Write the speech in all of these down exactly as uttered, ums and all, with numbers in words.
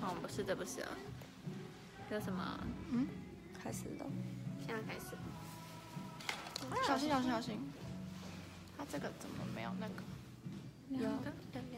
哦，不是，这不是啊。有什么？ 嗯，开始了。 现在开始。 小心，小心，小心！它这个怎么没有那个？ 有的，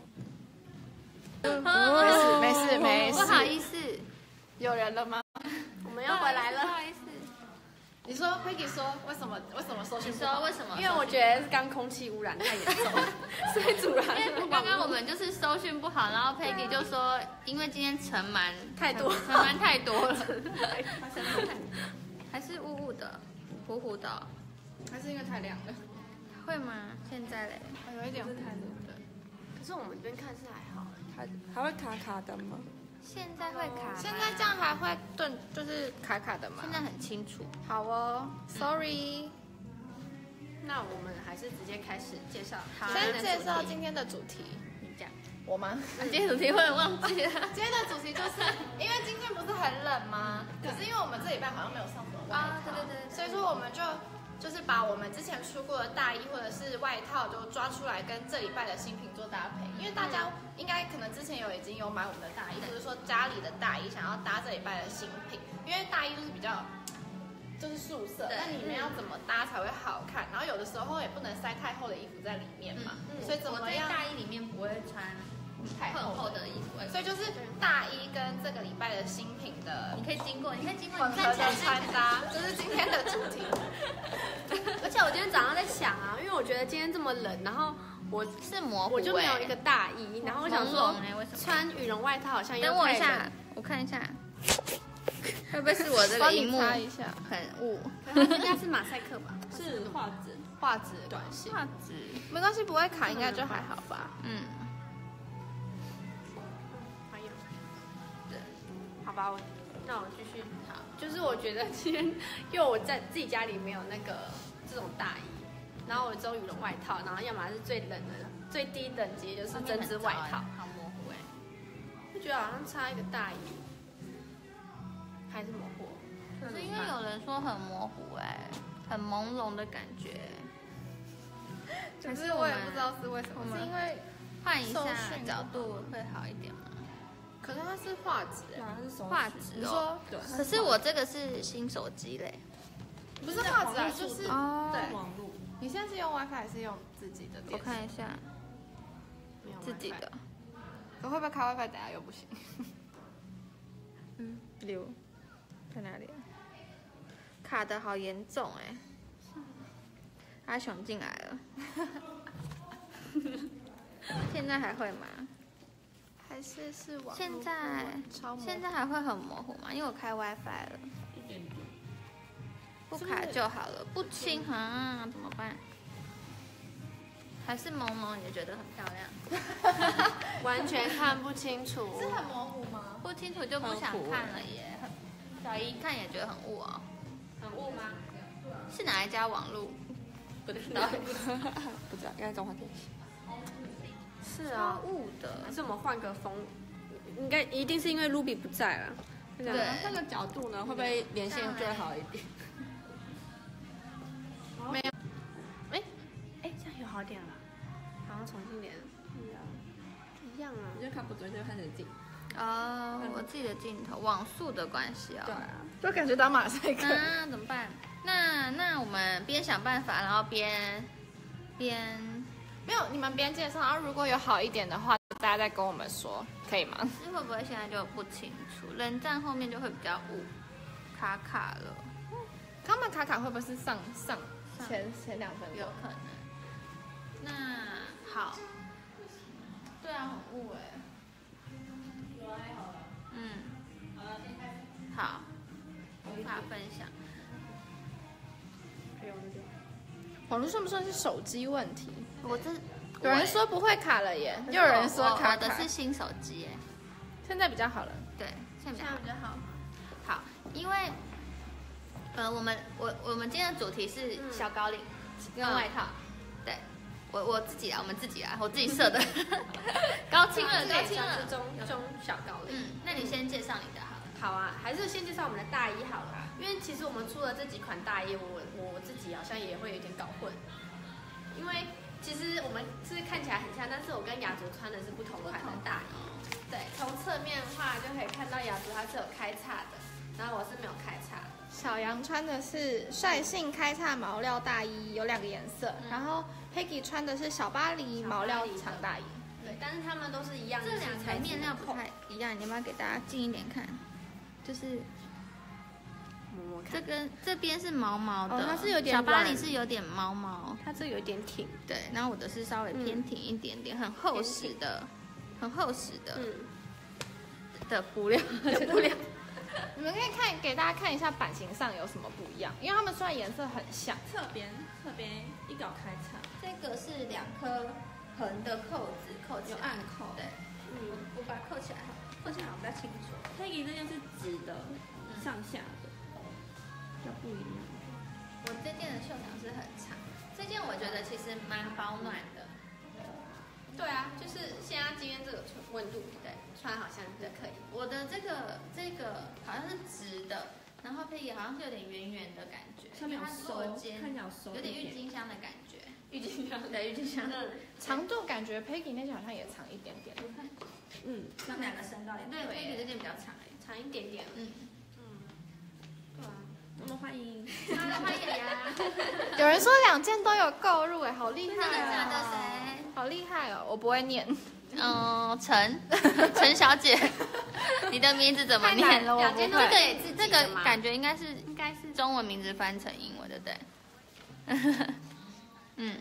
没事，没事，没事。 不好意思， 有人了吗？ 我们要回来了。 不好意思。 你说 Peggy 说为什么为什么收讯你不好？ 说为什么？ 因为我觉得刚空气污染太严重了，所以主要因为刚刚我们就是收讯不好，然后 Peggy 就说，因为今天尘螨太多， 尘螨太多了，尘螨太，还是雾雾的，糊糊的， 还是因为太亮了？ 会吗？现在嘞？ 有一点糊。 可是我们这边看是还好， 还还会卡卡的吗？ 现在会卡吗？ 现在这样还会顿，就是卡卡的吗？ 现在很清楚。 好哦 ，Sorry。 那我们还是直接开始介绍。 好先介绍今天的主题。 你讲。 我吗？ 今天主题我也忘记了。 今天的主题就是因为今天不是很冷吗？可是因为我们这礼拜好像没有上什么外套， 啊，对对对， 所以说我们就就是把我们之前出过的大衣或者是外套就抓出来跟这礼拜的新品做搭配，因为大家应该可能之前有已经有买我们的大衣，或者说家里的大衣想要搭这礼拜的新品，因为大衣就是比较就是素色，那你们要怎么搭才会好看？然后有的时候也不能塞太厚的衣服在里面嘛，所以怎么样？ 我在大衣里面不会穿太厚的衣服， 所以就是大衣跟这个礼拜的新品的， 你可以经过，你可以经过混合的穿搭，这是今天的主题。 而且我今天早上在想啊，因为我觉得今天这么冷，然后我是模糊， 我就没有一个大衣，然后我想说穿羽绒外套好像等我一下，我看一下，会不会是我这个荧幕很雾？ 它应该是马赛克吧？ 是画质， 画质的关系， 画质没关系，不会卡，应该就还好吧？ 嗯。 好吧，我那我继续。好，就是我觉得今天，因为我在自己家里没有那个这种大衣，然后我只有羽绒外套，然后要么是最冷的最低等级就是针织外套， 好模糊哎， 就觉得好像差一个大衣，还是模糊。 可是因为有人说很模糊哎，很朦胧的感觉。 可是我也不知道是为什么，是因为换一下角度会好一点吗？ 可是它是画质， 画质哦。 对。 可是我这个是新手机嘞， 不是画质啊，就是哦， 对。 网络。 你现在是用 WiFi 还是用自己的？ 我看一下，自己的。 可会不会开 WiFi 等下又不行？ 嗯，六在哪里啊？卡的好严重哎！阿雄进来了，现在还会吗？ 还是是网现在现在还会很模糊吗？因为我开 WiFi 了，不卡就好了。不清啊，怎么办？还是朦胧也觉得很漂亮， 完全看不清楚。 是很模糊吗？ 不清楚就不想看了耶。小姨看也觉得很雾哦。 很雾吗？ 是哪一家网路？不知道， 不知道，应该中华电信。 是啊， 雾的。 还是我们换个风？应该一定是因为 Ruby 不在了。 对， 那个角度呢，会不会连线最好一点？ 没有。 哎哎，这样有好点了，好像重新连。一样啊。 你就看不准就看着镜。 哦，我自己的镜头网速的关系哦。 对啊。 就感觉到马赛克。 啊，怎么办？那那我们边想办法，然后边边没有，你们边介绍，然后如果有好一点的话，大家再跟我们说，可以吗？ 是会不会现在就不清楚？冷战后面就会比较雾，卡卡了。 他们卡卡会不会是上上前前两分钟？ 有可能。那好，对啊，很雾哎。嗯，好，无法分享。 网络算不算是手机问题？ 我这有人说不会卡了耶，又有人说卡卡。 我的是新手机哎， 现在比较好了。 对，现在比较好。 好，因为呃，我们我我们今天的主题是小高领跟外套。对，我我自己啊，我们自己啊，我自己设的。高清了，高清了， 中中小高领。 嗯，那你先介绍你的好了。 好啊，还是先介绍我们的大衣好了。因为其实我们出了这几款大衣，我我自己好像也会有点搞混。因为其实我们是看起来很像，但是我跟雅竹穿的是不同款的大衣。对，从此侧面的话就可以看到雅竹它是有开叉的，然后我是没有开叉的。 小杨穿的是率性开叉毛料大衣，有两个颜色， 嗯、 然后 Peggy 穿的是小巴黎毛料长大衣。 对，但是他们都是一样的， 这两层面料不太一样，你要不要给大家近一点看？就是摸摸看， 这跟这边是毛毛的， 哦、它是有点小巴黎是有点毛毛， 它这有点挺， 对，然后我的是稍微偏挺一点点，嗯、很厚实的，很厚实的，嗯，的布料， 布料。 你们可以看给大家看一下版型上有什么不一样，因为它们虽然颜色很像， 侧边侧边一搞开叉， 这个是两颗横的扣子，扣起来有暗扣， 对，嗯，我把它扣起来好，扣起来我比较清楚。 Peggy 这件是直的，嗯、上下的，要不一样。 我这件的袖长是很长，这件我觉得其实蛮保暖的。 对啊，就是现在今天这个温度，对，穿好像是可以。 我的这个这个好像是直的，然后Peggy好像是有点圆圆的感觉， 上面有收，看起来有收， 有点郁金香的感觉。 郁金香， 对，郁金香。 嗯， 长度感觉 Peggy 那件好像也长一点点。 嗯， 他们两个身高也对，Peggy 这件比较长哎， 长一点点。嗯嗯， 对啊， 多多欢迎， 多多欢迎呀！ 有人说两件都有购入哎，好厉害！ 真的假的？谁？ 好厉害哦！我不会念。 嗯，陈陈小姐，你的名字怎么念？ 太难了，我不会。 这个这个感觉应该是应该是中文名字翻成英文，对不对？嗯，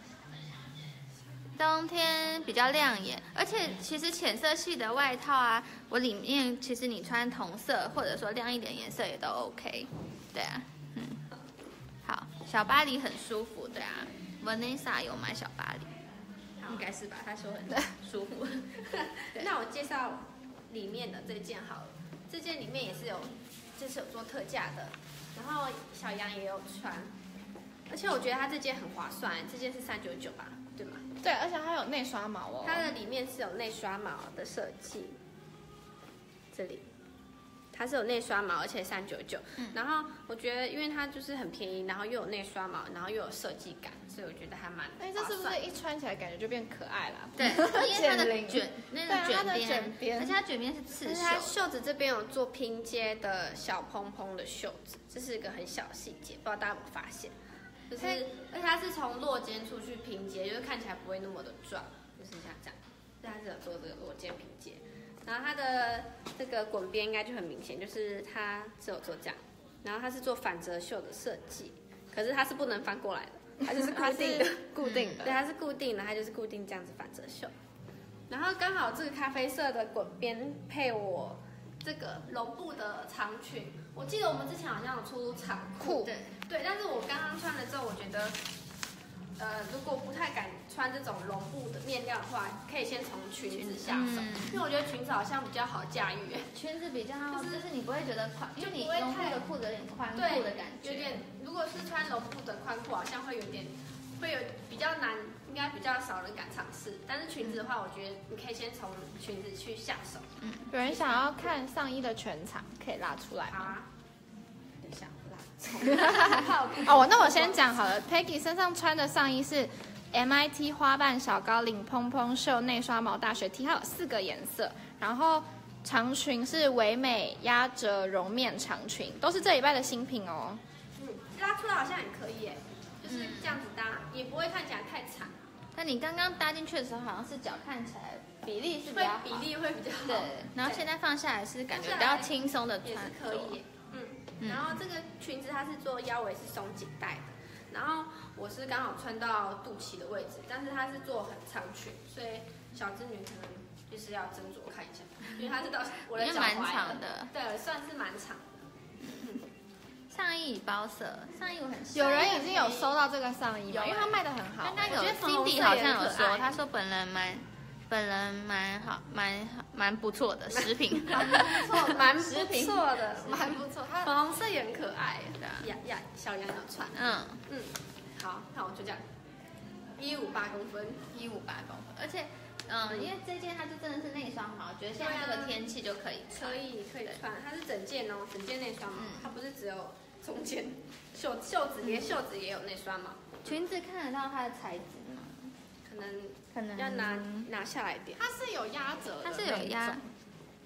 冬天比较亮眼，而且其实浅色系的外套啊，我里面其实你穿同色或者说亮一点颜色也都 OK。对啊，嗯，好，小巴黎很舒服，对啊 ，Vanessa 有买小巴黎。应该是吧，他说很舒服。 那我介绍里面的这件好了，这件里面也是有，这是有做特价的，然后小杨也有穿，而且我觉得它这件很划算，这件是三九九吧，对吗？ 对，而且它有内刷毛哦。 它的里面是有内刷毛的设计，这里。它是有内刷毛，而且三九九。然后我觉得，因为它就是很便宜，然后又有内刷毛，然后又有设计感，所以我觉得还蛮。 哎，这是不是一穿起来感觉就变可爱了？ 对，因为它的卷，那个卷边， 而且它卷边是刺绣。 它袖子这边有做拼接的小蓬蓬的袖子，这是一个很小的细节，不知道大家有没有发现？就是，而且它是从落肩处去拼接，就是看起来不会那么的壮，就是像这样。所以它是有做这个落肩拼接。然后它的这个滚边应该就很明显，就是它只有做这样，然后它是做反折袖的设计，可是它是不能翻过来的，它就是固定的， 固定的， 对，它是固定的，它就是固定这样子反折袖。然后刚好这个咖啡色的滚边配我这个绒布的长裙，我记得我们之前好像有出长裤，对对，但是我刚刚穿了之后，我觉得。呃，如果不太敢穿这种绒布的面料的话，可以先从裙子下手，嗯、因为我觉得裙子好像比较好驾驭。 裙子比较，就是、就是你不会觉得宽，因为你绒布的裤子有点宽裤的感觉， 有点。如果是穿绒布的宽裤，好像会有点，会有比较难，应该比较少人敢尝试。但是裙子的话，我觉得你可以先从裙子去下手。 嗯，有人想要看上衣的全场，可以拉出来吗？ 好啊。等一下。 哦，那我先讲好了。Peggy 身上穿的上衣是 M I T 花瓣小高领蓬蓬袖内刷毛大学 T， 它有四个颜色。然后长裙是唯美压褶绒面长裙，都是这礼拜的新品哦。 嗯，拉出来好像也可以耶，就是这样子搭，也不会看起来太长。 但你刚刚搭进去的时候，好像是脚看起来比例是比较好， 比例会比较好。 对，然后现在放下来是感觉比较轻松的穿， 也是可以。然后这个裙子它是做腰围是松紧带的，然后我是刚好穿到肚脐的位置，但是它是做很长裙，所以小织女可能就是要斟酌看一下，因为它是到我的脚踝， 蛮长的， 对，算是蛮长的。 上衣包色，上衣我很喜欢。 有人已经有收到这个上衣吗？因为它卖的很好。 刚刚有 Cindy 好像有说，他说本人蛮。本人蛮好，蛮蛮不错的食品， 蛮不错，蛮不错的，蛮不错。它粉红色也很可爱， 对啊， 呀呀，小杨有穿， 嗯嗯，好，那我就这样，一五八公分， 一五八公分，而且，嗯，因为这件它就真的是内双毛，我觉得现在这个天气就可以穿， 可以可以穿，它是整件哦，整件内双毛，它不是只有中间袖袖子，连袖子也有内双毛。 裙子看得到它的材质吗？ 可能。 可能要拿拿下来一点， 它是有压褶的， 它是有压，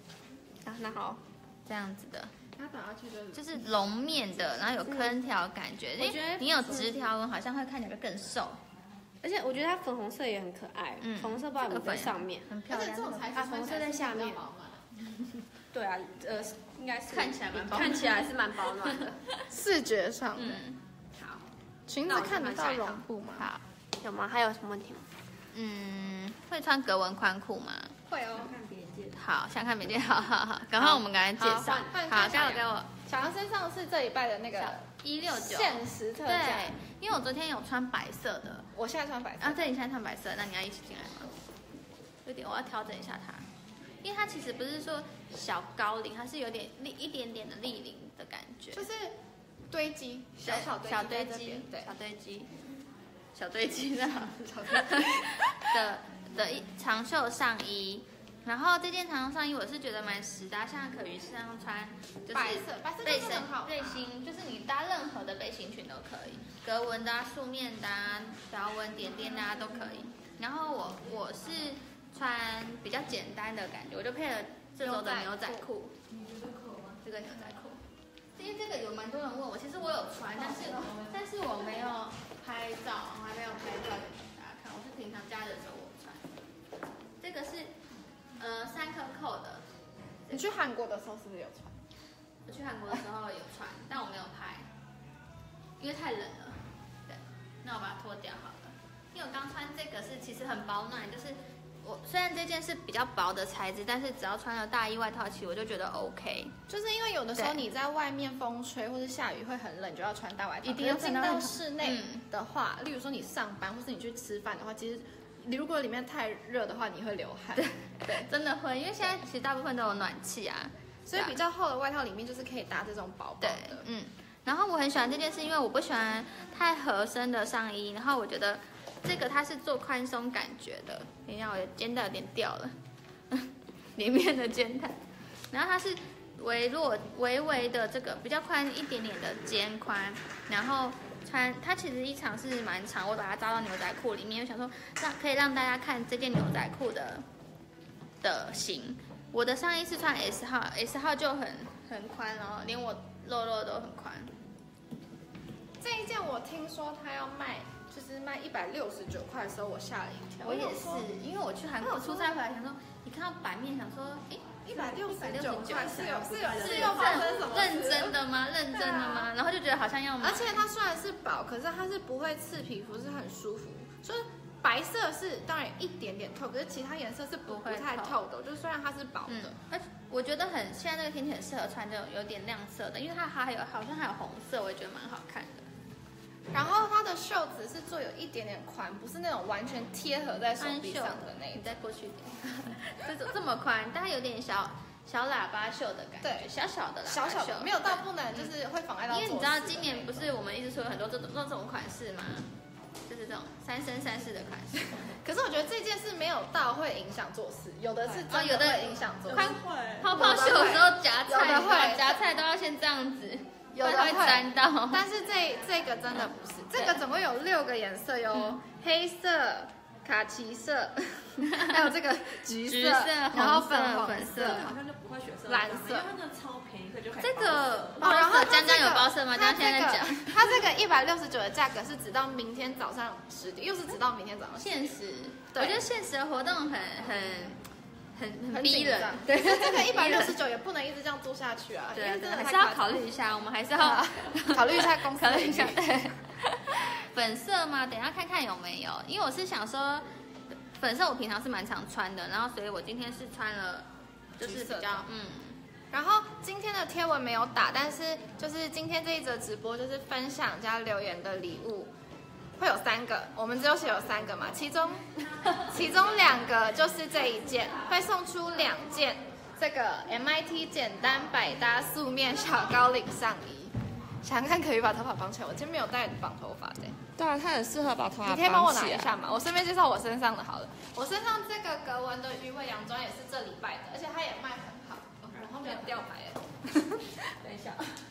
啊，那好， 这样子的， 它打下去就是就是龙面的，然后有坑条感觉， 我觉得因为你有直条纹，好像会看起来更瘦， 而且我觉得它粉红色也很可爱， 嗯粉红色不知道有没有在上面， 很漂亮。 而且这种材质啊红色在下面穿起来是比较保暖对啊，呃，应该是看起来蛮保暖看起来是蛮保暖的。 视觉上， 嗯， 好， 裙子看得到绒布吗？ 好， 有吗？还有什么问题吗？ 嗯，会穿格纹宽裤吗？ 会哦。 看别件， 好，想看别件，好好好，赶快我们赶快介绍。好， 换换给我给我小杨身上是这礼拜的那个一六九， 限时特价， 对，因为我昨天有穿白色的， 我现在穿白色啊，对，你现在穿白色，那你要一起进来吗？有点，我要调整一下它，因为它其实不是说小高领，它是有点立一点点的立领的感觉， 就是堆积，小对小堆小堆积在这边积， 对， 小堆积，小堆积的的的一长袖上衣。然后这件长袖上衣我是觉得蛮实搭，像可于身上穿，就是白色白色背心就是很好背心，就是你搭任何的背心裙都可以，格纹的、啊、素面的、啊、条纹点点的、啊、都可以。然后我我是穿比较简单的感觉，我就配了这周的牛仔裤。这个牛仔裤，因为这个有蛮多人问我，其实我有穿，但是但是我没有拍照，我还没有拍照给大家看，我是平常假日的时候我穿。这个是呃三颗扣的， 你去韩国的时候是不是有穿？ 我去韩国的时候有穿，但我没有拍，因为太冷了。对，那我把它脱掉好了。因为我刚穿这个是其实很保暖，就是我虽然这件是比较薄的材质，但是只要穿了大衣外套起，我就觉得 OK。 就是因为有的时候对你在外面风吹或是下雨会很冷，你就要穿大外套。 一定要可是进到穿大外套室内嗯的话，例如说你上班或是你去吃饭的话，其实你如果里面太热的话，你会流汗。 对对，真的会，因为现在其实大部分都有暖气啊， 所以比较厚的外套里面就是可以搭这种薄薄对的，。 嗯。然后我很喜欢这件事，因为我不喜欢太合身的上衣，然后我觉得这个它是做宽松感觉的。等一下，我的肩带有点掉了，里面的肩带。然后它是微弱、微微的这个比较宽一点点的肩宽，然后穿它其实衣长是蛮长，我把它扎到牛仔裤里面，我想说让可以让大家看这件牛仔裤的的型。我的上衣是穿 S 号 ，S 号就很很宽哦，连我肉肉都很宽。 这一件我听说它要卖，就是卖一百六十九块的时候，我吓了一跳。 我也是，因为我去韩国出差回来，想说一看到版面，想说，哎， 一百六十 169 九块是有是有是是有发生什么事认真的吗？认真的吗？然后就觉得好像要买， 而且它虽然是薄，可是它是不会刺皮肤，是很舒服。就是白色是当然一点点透，可是其他颜色是不不会不太透的。就虽然它是薄嗯的，， 而且我觉得很现在这个天气很适合穿这种有点亮色的，因为它还有好像还有红色，我也觉得蛮好看的。 然后它的袖子是做有一点点宽，不是那种完全贴合在手臂上的那一种。 你再过去一点，这种这么宽，但它有点小小喇叭袖的感觉， 对小小的喇叭袖， 小小的，没有到不能就是会妨碍到做事的那种。 因为你知道今年不是我们一直说有很多这种这种款式吗？就是这种三生三世的款式。 可是我觉得这件事没有到会影响做事，有的是哦，有的真的会影响做事。 宽会泡泡袖有时候夹菜， 有的会你知道夹菜都要先这样子， 有的不然它会沾到。 但是这这个真的不是，这个总共有六个颜色，有黑色、卡其色，还有这个橘色， 橘色然后红色粉红粉色这个好像就不会选色蓝色因为它真的超便宜，可以就可以这包个哦，然后它江江这个有包色吗？ 它江江现在在这讲个它这个一百六十九的价格是直到明天早上十点，又是直到明天早上十点。 限时，我对觉得限时的活动很很很很很逼人紧张， 对， 可是这个一百六十九也不能一直这样做下去啊，因为对对， 真的太还是要夸张考虑一下，我们还是要啊考虑一下公司考虑一下， 的利益对。粉色吗？等一下看看有没有，因为我是想说，粉色我平常是蛮常穿的，然后所以我今天是穿了，就是比橘色的较嗯， 然后今天的贴文没有打，但是就是今天这一则直播就是分享加留言的礼物，会有三个，我们只有写有三个嘛，其中其中两个就是这一件，会送出两件这个 M I T 简单百搭素面小高领上衣。想看可以把头发绑起来，我今天没有带绑头发的。 对啊，它很适合把头发你可以帮我绑起来拿一下吗？我顺便介绍我身上的好了。我身上这个格纹的鱼尾洋装也是这礼拜的，而且它也卖很好。哦我后面有吊牌了。 等一下，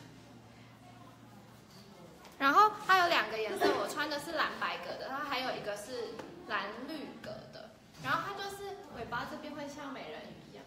然后它有两个颜色，我穿的是蓝白格的，它还有一个是蓝绿格的。然后它就是尾巴这边会像美人鱼一样，有吗？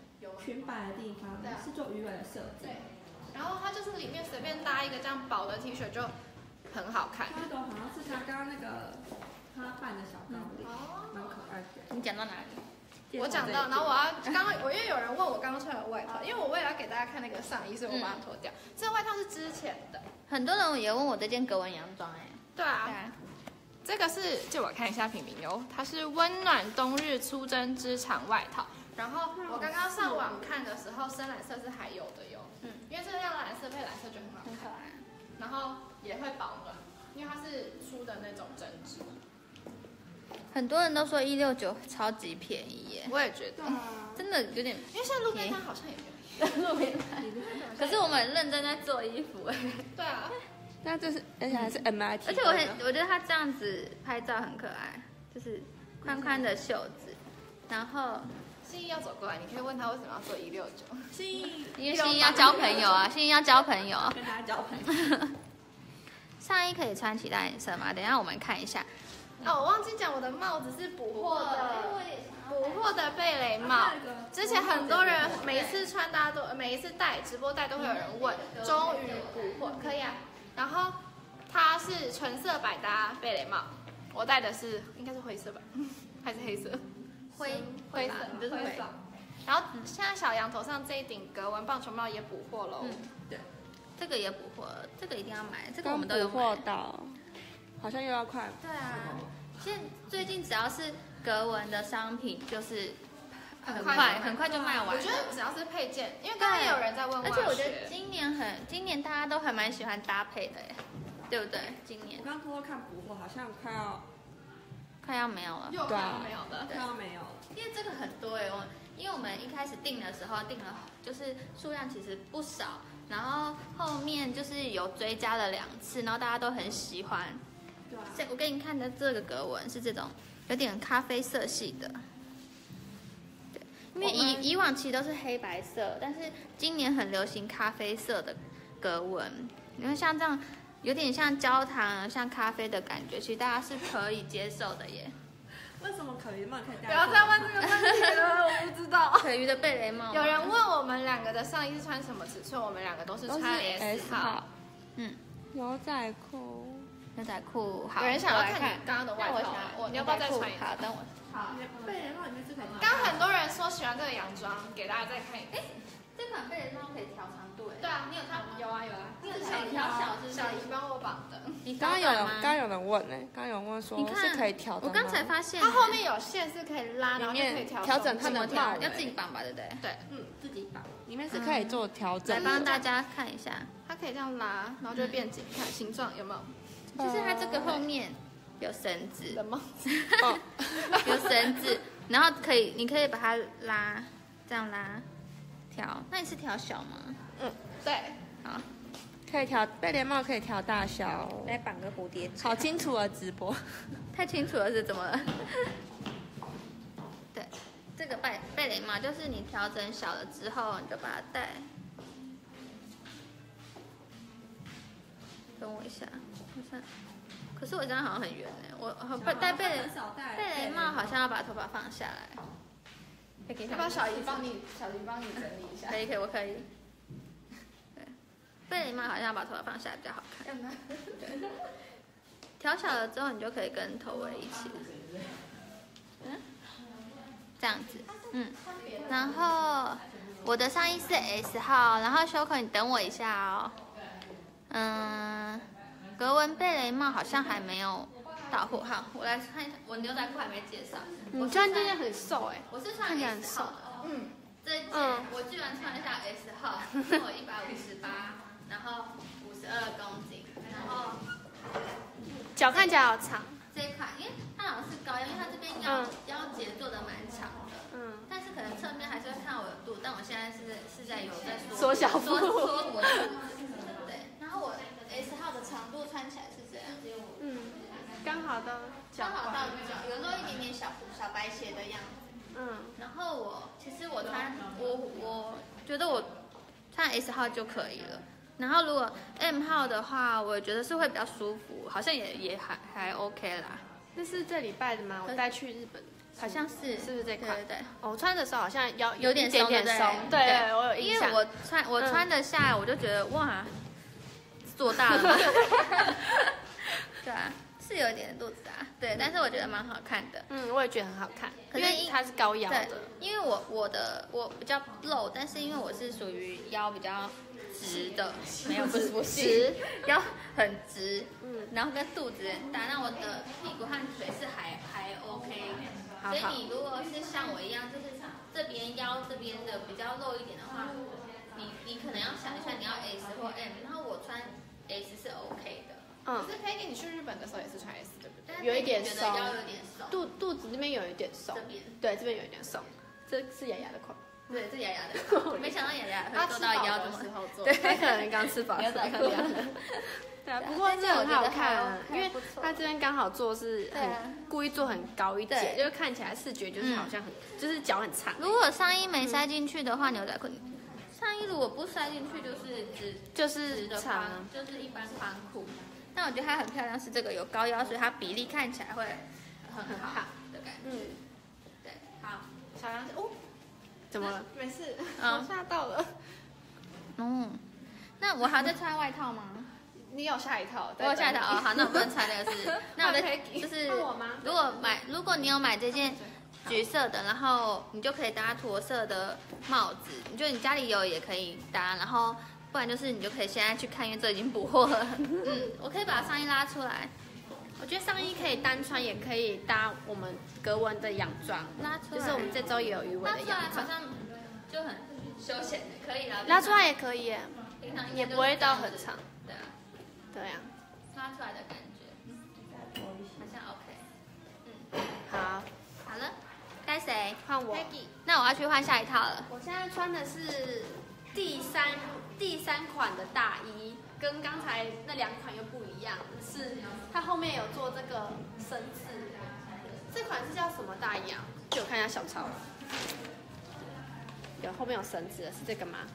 裙摆的地方对啊是做鱼尾的设计， 对，然后它就是里面随便搭一个这样薄的 T 恤就很好看。 它都好像是他刚刚那个他扮的小高领， 哦蛮可爱的。 你讲到哪里？ 我讲到，然后我要刚刚我因为有人问我刚刚穿的外套，因为我为了要给大家看那个上衣，所以我把它脱掉。这个外套是之前的。 很多人也问我这件格纹洋装，哎， 对啊。 对啊， 这个是，借我看一下品名哦，它是温暖冬日粗针织长外套。然后我刚刚上网看的时候，深蓝色是还有的哟。嗯，因为这样蓝色配蓝色就很好看， 很可爱。 然后也会保暖，因为它是粗的那种针织。 很多人都说一六九超级便宜耶， 我也觉得， 真的有点。 因为现在路边摊好像也没有。 路边摊，可是我们很认真在做衣服哎。 对啊， 那这是而且还是 M I T， 而且我很我觉得它这样子拍照很可爱，就是宽宽的袖子，然后信义要走过来，你可以问他为什么要做一六九。 信义因为欣欣要交朋友啊，欣欣要交朋友。 跟大家交朋友。 上衣可以穿其他颜色吗？等一下我们看一下。 哦，我忘记讲我的帽子是补货的，补货的贝雷帽。之前很多人每一次穿搭都，每一次戴直播戴都会有人问，终于补货可以啊。然后它是纯色百搭贝雷帽，我戴的是应该是灰色吧，还是黑色？ 灰灰色， 你这是灰。 然后现在小羊头上这一顶格纹棒球帽也补货喽。 嗯，对，这个也补货了，这个一定要买，这个我们都有货买。 到，好像又要快。 对啊，现最近只要是格纹的商品，就是很快很快就卖完了。 我觉得只要是配件，因为刚刚也有人在问， 而且我觉得今年很，今年大家都还蛮喜欢搭配的耶，对不对？今年我刚偷偷看补货，好像快要快要没有了， 又快要没有的， 快要没有了。 因为这个很多哎，我因为我们一开始订的时候订了，就是数量其实不少，然后后面就是有追加了两次，然后大家都很喜欢。 对啊。 这我给你看的这个格纹是这种有点咖啡色系的。因为以以往其实都是黑白色，但是今年很流行咖啡色的格纹。你看像这样，有点像焦糖、像咖啡的感觉，其实大家是可以接受的耶。 为什么可鱼帽可以戴？ 不要再问这个问题了，我不知道。 可鱼的贝雷帽。 有人问我们两个的上衣是穿什么尺寸，我们两个都是穿 S 号。 嗯， 牛仔裤。 牛仔裤好。 有人想要看看你刚刚的外套，我你要不要再穿一次？ 好，等我。 好。 贝雷帽里面是可以。 刚很多人说喜欢这个洋装，给大家再看一遍。 这款贝雷帽可以调长度哎。 对啊，你有看吗？有啊有啊。 这个小调小是小姨帮我绑的。 你刚刚有人，刚刚有人问呢，刚刚有人问说是可以调的吗？ 我刚才发现它后面有线是可以拉，然后就可以调调整它的帽， 要自己绑吧，对不对？ 对， 嗯，自己绑。 里面是可以做调整。 来帮大家看一下， 它可以这样拉，然后就会变紧，看形状有没有？ 就是它这个后面有绳子， 的帽子， 有绳子，然后可以，你可以把它拉，这样拉，调。那你是调小吗？ 嗯，对， 好， 可以调贝雷帽，可以调大小。 来绑个蝴蝶结。 好清楚的直播， 太清楚了是怎么了？对，这个贝贝雷帽就是你调整小了之后，你就把它戴。等我一下，我看，可是我这样好像很圆哎，我戴戴贝雷贝雷帽好像要把头发放下来。可以要不要小姨帮你，小姨帮你整理一下？ 可以可以，我可以。对，贝雷帽好像要把头发放下来比较好看。对，调小了之后，你就可以跟头围一起。嗯，这样子，嗯。然后我的上衣是 S 号，然后修口你等我一下哦。嗯，格纹贝雷帽好像还没有到货，好，我来看一下，我牛仔裤还没介绍。 你穿这件很瘦哎， 我是穿 S 号的， 嗯， 这件我居然穿下 S 号，我一百五十八，然后五十二公斤，然后脚看起来好长。 这一款，因为它好像是高腰，因为它这边腰腰节做的蛮长的，嗯，但是可能侧面还是会看我的肚，但我现在是是在有在缩小腹缩缩我的肚子，对，然后我 S 号的长度穿起来是这样， 嗯，刚好到脚刚好到脚，有露一点点小小白鞋的样子。 嗯， 然后我其实我穿我我觉得我穿 S 号就可以了。然后如果 M 号的话，我觉得是会比较舒服，好像也也还还 OK 啦。 这是这礼拜的吗？我带去日本。 好像是， 是不是这款？ 对对对， 哦我穿的时候好像腰有点一点点松松， 对不对对，我有印象。 因为我穿我穿得下来，我就觉得哇，做大了吗？对啊，是有一点肚子啊，对，但是我觉得蛮好看的。 嗯，我也觉得很好看， 可是因为它是高腰对的。， 因为我我的我比较露，但是因为我是属于腰比较直的，没有不是不是直， 腰很直， 嗯， 然后跟肚子很大，那我的屁股和腿是还还 OK。 好好所以你如果是像我一样，就是这边腰这边的比较露一点的话，你你可能要想一下你要 S 或 M， 然后我穿 S 是 OK 的， 嗯可，是 Peggy 你去日本的时候也是穿 S 对不对？ 但是有一点觉得松腰有点松， 肚肚子这边有一点松这，边对，这边有一点松，这是雅雅的款。 对，是雅雅的，没想到雅雅会做到腰这么的时候做。 对他可能刚吃饱， 牛仔裤样对啊，不过这很好看啊，因为不错它这边刚好做是对啊很故意做很高一截， 对就是看起来视觉就是好像很，就是脚很长， 如果上衣没塞进去的话，牛仔裤上衣如果不塞进去就是直就是直的长宽，就是一般宽裤。但我觉得它很漂亮，是这个有高腰，所以它比例看起来会很好的感觉。 嗯， 对，好， 小杨哦， 怎么了？ 没事， 嗯我吓到了。 嗯，那我还要再穿外套吗？ 你有下一套？ 我有下一套哦，好，那我不能穿那个是，那我的换 Peggy 就是换我吗如果买，如果你有买这件橘色的，然后你就可以搭驼色的帽子，你就你家里有也可以搭，然后不然就是你就可以现在去看，因为这已经补货了。嗯，我可以把上衣拉出来， 我觉得上衣可以单穿，也可以搭我们格纹的洋装， 拉出来， 就是我们这周也有鱼纹的拉出来洋装， 好像就很休闲的，可以啦。 拉出来也可以耶， 平常也不会到很长。 对啊， 对啊， 拉出来的感觉好像 OK。 好， 好了，该谁？ 换我。 Peggy 那我要去换下一套了。 我现在穿的是第三第三款的大衣，跟刚才那两款又不一样，是它后面有做这个绳子。这款是叫什么大衣啊？给我看一下小抄。有后面有绳子的是这个吗？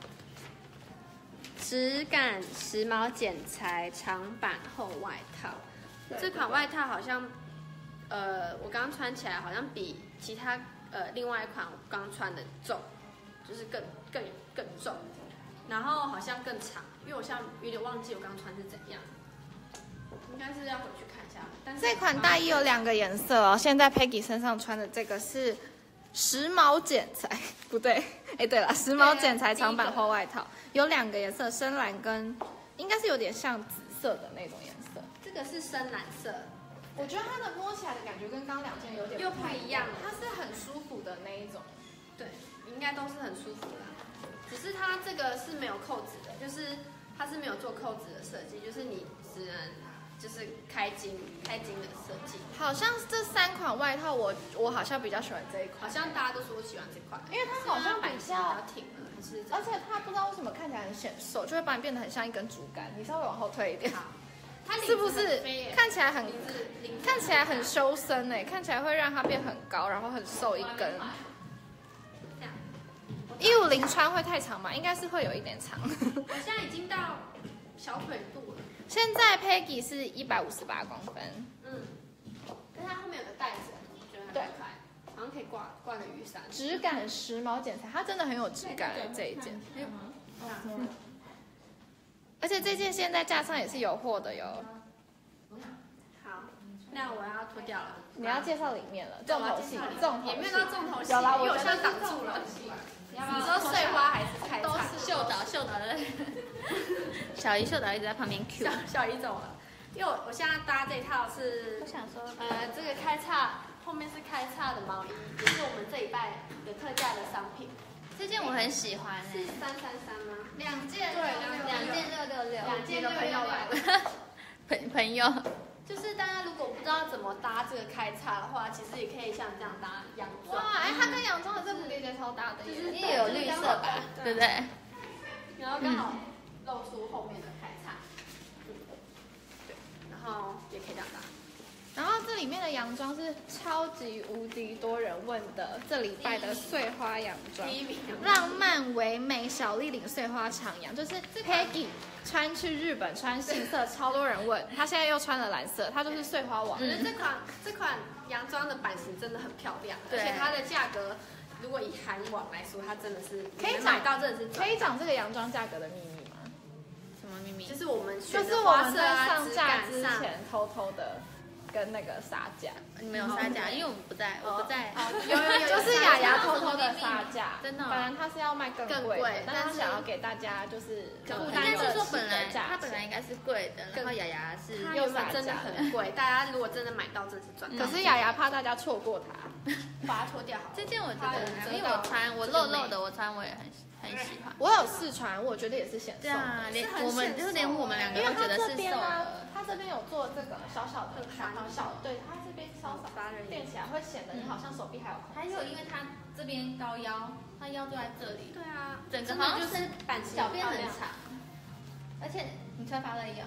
质感时髦剪裁长版厚外套。这款外套好像，呃，我刚刚穿起来好像比其他呃另外一款我刚穿的重，就是更更更重，然后好像更长，因为我现在有点忘记我刚穿是怎样，应该是要回去看一下。但是这款大衣有两个颜色哦，现在 Peggy 身上穿的这个是时髦剪裁，不对，哎对了，时髦剪裁长版厚外套，有两个颜色，深蓝跟应该是有点像紫色的那种颜色。 这个是深蓝色， 我觉得它的摸起来的感觉跟刚刚两件有点又不一样它是很舒服的那一种。 对，应该都是很舒服的，只是它这个是没有扣子的，就是它是没有做扣子的设计，就是你只能就是开襟开襟的设计。 好像这三款外套我我好像比较喜欢这一款， 好像大家都说喜欢这款， 因为它好像比版型比较较挺了，还是而且它不知道为什么看起来很显瘦，就会把你变得很像一根竹竿。你稍微往后推一点， 好，它领子是不是很飞耶看起来很领子领子看起来很修身哎、看起来会让它变很高，然后很瘦一根。 这样。 一五零穿会太长吗？应该是会有一点长。 我现在已经到小腿肚了， 现在 Peggy 是一百五十八公分， 嗯，但它后面有个带子，我觉得很对可爱，好像可以挂挂个雨伞。 质感时髦剪裁，它真的很有质感哎、这一件。而且这件现在架上也是有货的哟。 好，那我要脱掉了。 你要介绍里面了，重头戏，重头戏。 也没有到重头戏， 有啦， 因为我现在我觉得挡住了。 你要不要你说碎花还是开都叉？ 是秀导，秀导的。小姨秀导一直在旁边 Q 小。小姨走了，因为我我现在搭这套是我想说， 呃这个开叉后面是开叉的毛衣，也是我们这一拜有特价的商品。 这件我很喜欢哎、 是三三三吗？ 两件， 对两件六六六， 两件的朋友来了。 朋朋友， 就是大家如果不知道怎么搭这个开叉的话，其实也可以像这样搭洋装。 哇，哎，它跟洋装的这蝴蝶结超搭的耶， 就是因为有绿色吧，对不对？ 然后刚好露出后面的开叉，嗯，对，然后也可以这样搭。 然后这里面的洋装是超级无敌多人问的，这礼拜的碎花洋装，浪漫唯美小立领碎花长洋，就是 Peggy 穿去日本穿杏色，超多人问，她现在又穿了蓝色，她就是碎花王。 我觉得这款这款洋装的版型真的很漂亮，而且它的价格，如果以韩网来说，它真的是可以买到，真的是可以讲这个洋装价格的秘密吗？ 什么秘密？ 就是我们就是我们在上架之前偷偷的。跟那个杀价， 你们有杀价，因为我们不在，我不在。 有有有，就是雅雅偷偷的杀价， 真的。 本来他是要卖更贵的，但他想要给大家就是负担的。应该是说本来他本来应该是贵的，然后雅雅是又杀真的很贵，大家如果真的买到，真是赚。 可是雅雅怕大家错过它， 把它脱掉好了。 这件我觉得，因为我穿我露露的，我穿我也很很喜欢。 我有试穿，我觉得也是显瘦。 对啊，连我们就是连我们两个都觉得是瘦的。 它这边有做这个小小的小小，对，它这边稍稍垫起来会显得你好像手臂还有空。 还有，因为它这边高腰，它腰就在这里。 对啊， 整个好像就是脚变很长，而且你穿发热衣啊。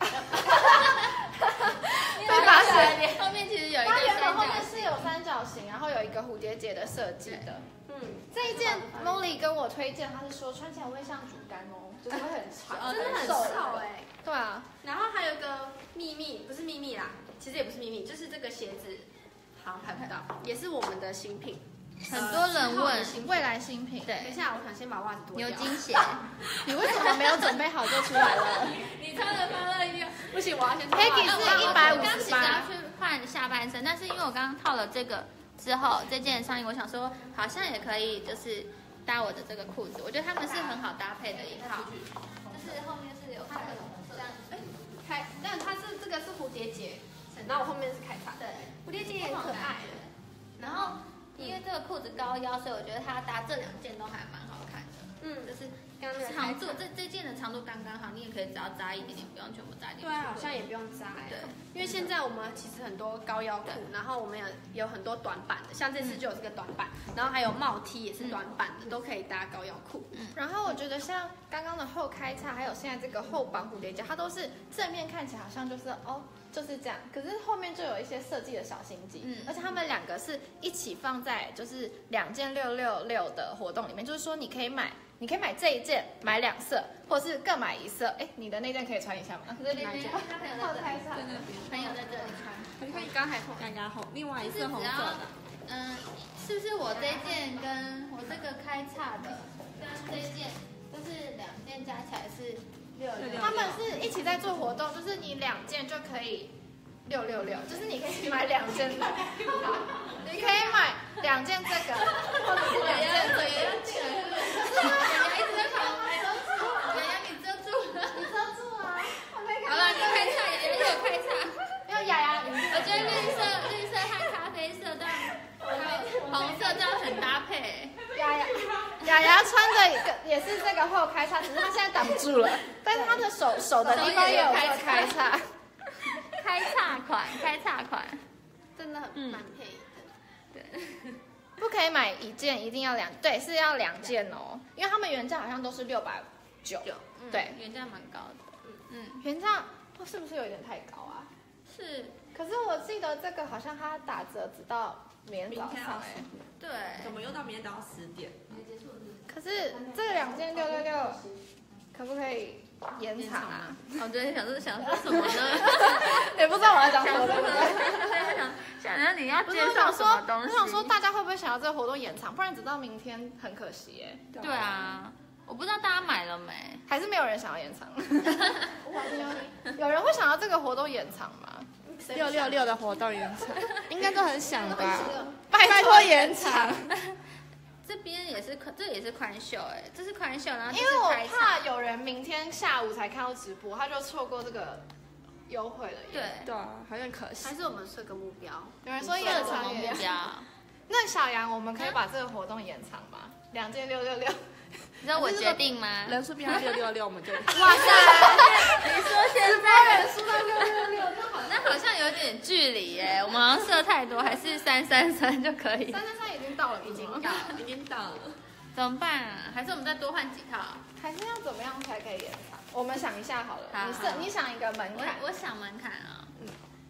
对吧？ 后面其实有一个它原本后面是有三角形，然后有一个蝴蝶结的设计的。嗯，这一件 Molly 跟我推荐，她是说穿起来会像竹竿哦，就是会很长， 真的很瘦哎。 对啊， 然后还有一个秘密，不是秘密啦，其实也不是秘密，就是这个鞋子，好拍不到，也是我们的新品。 很多人问未来新品， 对， 等一下，我想先把袜子脱掉。 牛津鞋， 你为什么没有准备好就出来了？ 你穿了发热衣，不行，我要先。 Peggy 是一百五十八。 我刚要去换下半身，但是因为我刚刚套了这个之后，这件上衣，我想说好像也可以，就是搭我的这个裤子，我觉得他们是很好搭配的一套，就是后面是有开的红色， 哎，开，但它是这个是蝴蝶结，然后我后面是开叉， 对， 蝴蝶结也很可爱的， 然后。因为这个裤子高腰，所以我觉得它搭这两件都还蛮好看的。嗯，就是长度，这这件的长度刚刚好，你也可以只要扎一点点，不用全部扎进去。 对啊，好像也不用扎。对，因为现在我们其实很多高腰裤，然后我们有有很多短版的，像这次就有这个短版，然后还有帽 T 也是短版的，都可以搭高腰裤。 嗯，然后我觉得像刚刚的后开叉，还有现在这个后绑蝴蝶结，它都是正面看起来好像就是哦。就是这样，可是后面就有一些设计的小心机，嗯，而且他们两个是一起放在就是两件六六六的活动里面，就是说你可以买，你可以买这一件，买两色，或是各买一色。哎，你的那件可以穿一下吗？ 对对对，他朋友在这里，对对对，朋友在这里穿。 你看你刚才红， 刚刚红，另外一色红色的， 嗯，是不是我这件跟我这个开叉的跟这一件，就是两件加起来是。 他们是一起在做活动，就是你两件就可以六六六，就是你可以买两件，你可以买两件这个，或者是两件这个。是吗？ 雅雅一直在跑，雅雅你遮住了， 你遮住啊！ 好了，你开叉，雅雅又开叉， 因为雅雅， 我觉得绿色、绿色和咖啡色这样，红色这样很搭配。 雅雅。雅雅穿的也是这个后开叉，只是她现在挡住了，但是她的手手的地方也有这个开叉， 开叉款，开叉款， 真的很蛮配的。 对， 不可以买一件，一定要两，对，是要两件哦，因为他们原价好像都是六百九，对， 原价蛮高的， 嗯，原价是不是有点太高啊？ 是， 可是我记得这个好像它打折只到明天早上哎， 对， 怎么又到明天早上十点？ 可是这两件六六六，可不可以延长啊？ 我昨天想说想说什么呢？ 也不知道我要讲什么。 想想着你要介绍什么东西？ 我想说大家会不会想要这个活动延长？不然直到明天很可惜耶。 对啊，我不知道大家买了没？ 还是没有人想要延长？有人会想要这个活动延长吗？ 六六六的活动延长，应该都很想吧？ 拜托延长。 这边也是宽，这也是宽袖哎，这是宽袖，然后因为我怕有人明天下午才看到直播，他就错过这个优惠了。 对对啊，好像可惜。 还是我们设个目标， 有人说延长目标。 那小杨，我们可以把这个活动延长吗？两件六六六， 你知道我决定吗？ 人数变成六六六，我们就哇塞！你说现在人数到六六六，那好，那好像有点距离耶。我们好像设太多，还是三三三就可以。 三三三已经到了， 已经到了，已经到了。 怎么办啊？还是我们再多换几套？ 还是要怎么样才可以延长？我们想一下好了。 好你设，你想一个门槛。 我我想门槛啊。嗯。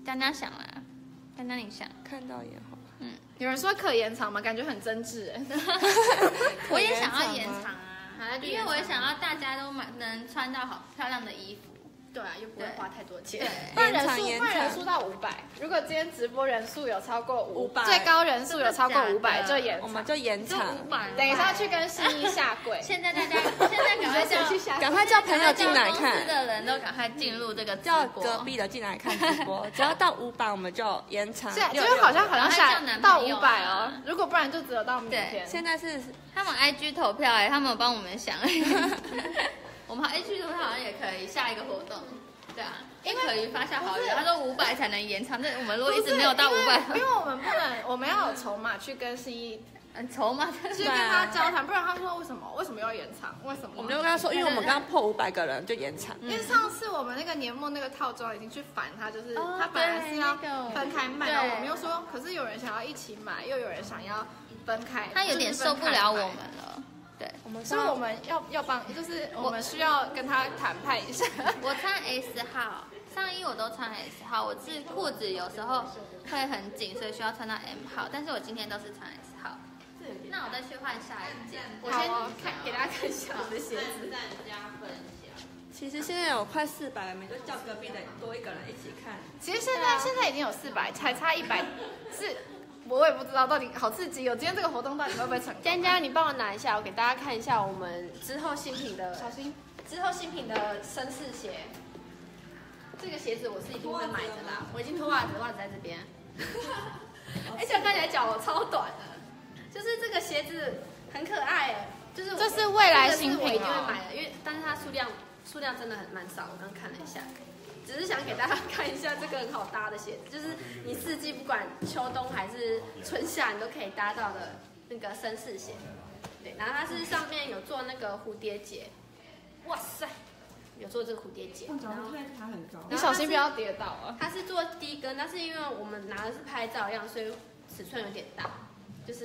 江江想啦，江江你想， 看到也好。 嗯， 有人说可延长吗？感觉很真挚哎。 我也想要延长啊， 好那就因为我也想要大家都买能穿到好漂亮的衣服。 对啊，又不会花太多钱。 对， 不然人数， 延长不然人数到五百。如果今天直播人数有超过五五百最高人数有超过五百就延长。 我们就延长。 等一下去跟信义下跪。 现在大家现在赶快叫赶快叫朋友进来公司看， 的人都赶快进入这个直叫播隔壁的进来看直播，只要到五百我们就延长。 现在就是好像好像下到五百哦， 啊如果不然就只有到明天。 现在是他们 I G 投票哎，他们有帮我们想哎，我们 I G 投票好像也可以下一个活动。对啊，因为可以发下好语，他说五百才能延长，那我们如果一直没有到五百， 因为我们不能，我们要有筹码去跟信义， 嗯，筹码去跟他交谈，不然他说为什么为什么要延长？为什么？ 我们就跟他说，因为我们刚破五百个人就延长。 因为上次我们那个年末那个套装已经去烦他，就是他本来是要分开卖，然后我们又说，可是有人想要一起买，又有人想要分开， 他有点受不了我们了。对， 我们所以我们要要帮，就是我们需要跟他谈判一下。 我穿 S 号。上衣我都穿 S 号，我是裤子有时候会很紧，所以需要穿到 M 号，但是我今天都是穿 S 号。那我再去换下一件。 我先看给大家看一下我的鞋子。 其实现在有快四百了，每个叫隔壁的多一个人一起看。 其实现在现在已经有四百，才差一百，是我也不知道到底好刺激哦。今天这个活动到底会不会成功？ 佳佳，你帮我拿一下，我给大家看一下我们之后新品的， 小心， 之后新品的绅士鞋。这个鞋子我是一定会买的啦，我已经脱袜子，袜子在这边。而且看起来脚超短的，就是这个鞋子很可爱哎，就是这是未来新品我一定会哦。 买的，因为但是它数量数量真的很蛮少，我刚看了一下，只是想给大家看一下这个很好搭的鞋子，就是你四季不管秋冬还是春夏，你都可以搭到的那个绅士鞋。对，然后它是上面有做那个蝴蝶结，哇塞！有做这个蝴蝶结，然后它很高， 你小心不要跌倒啊！ 它是做低跟，但是因为我们拿的是拍照样，所以尺寸有点大，就是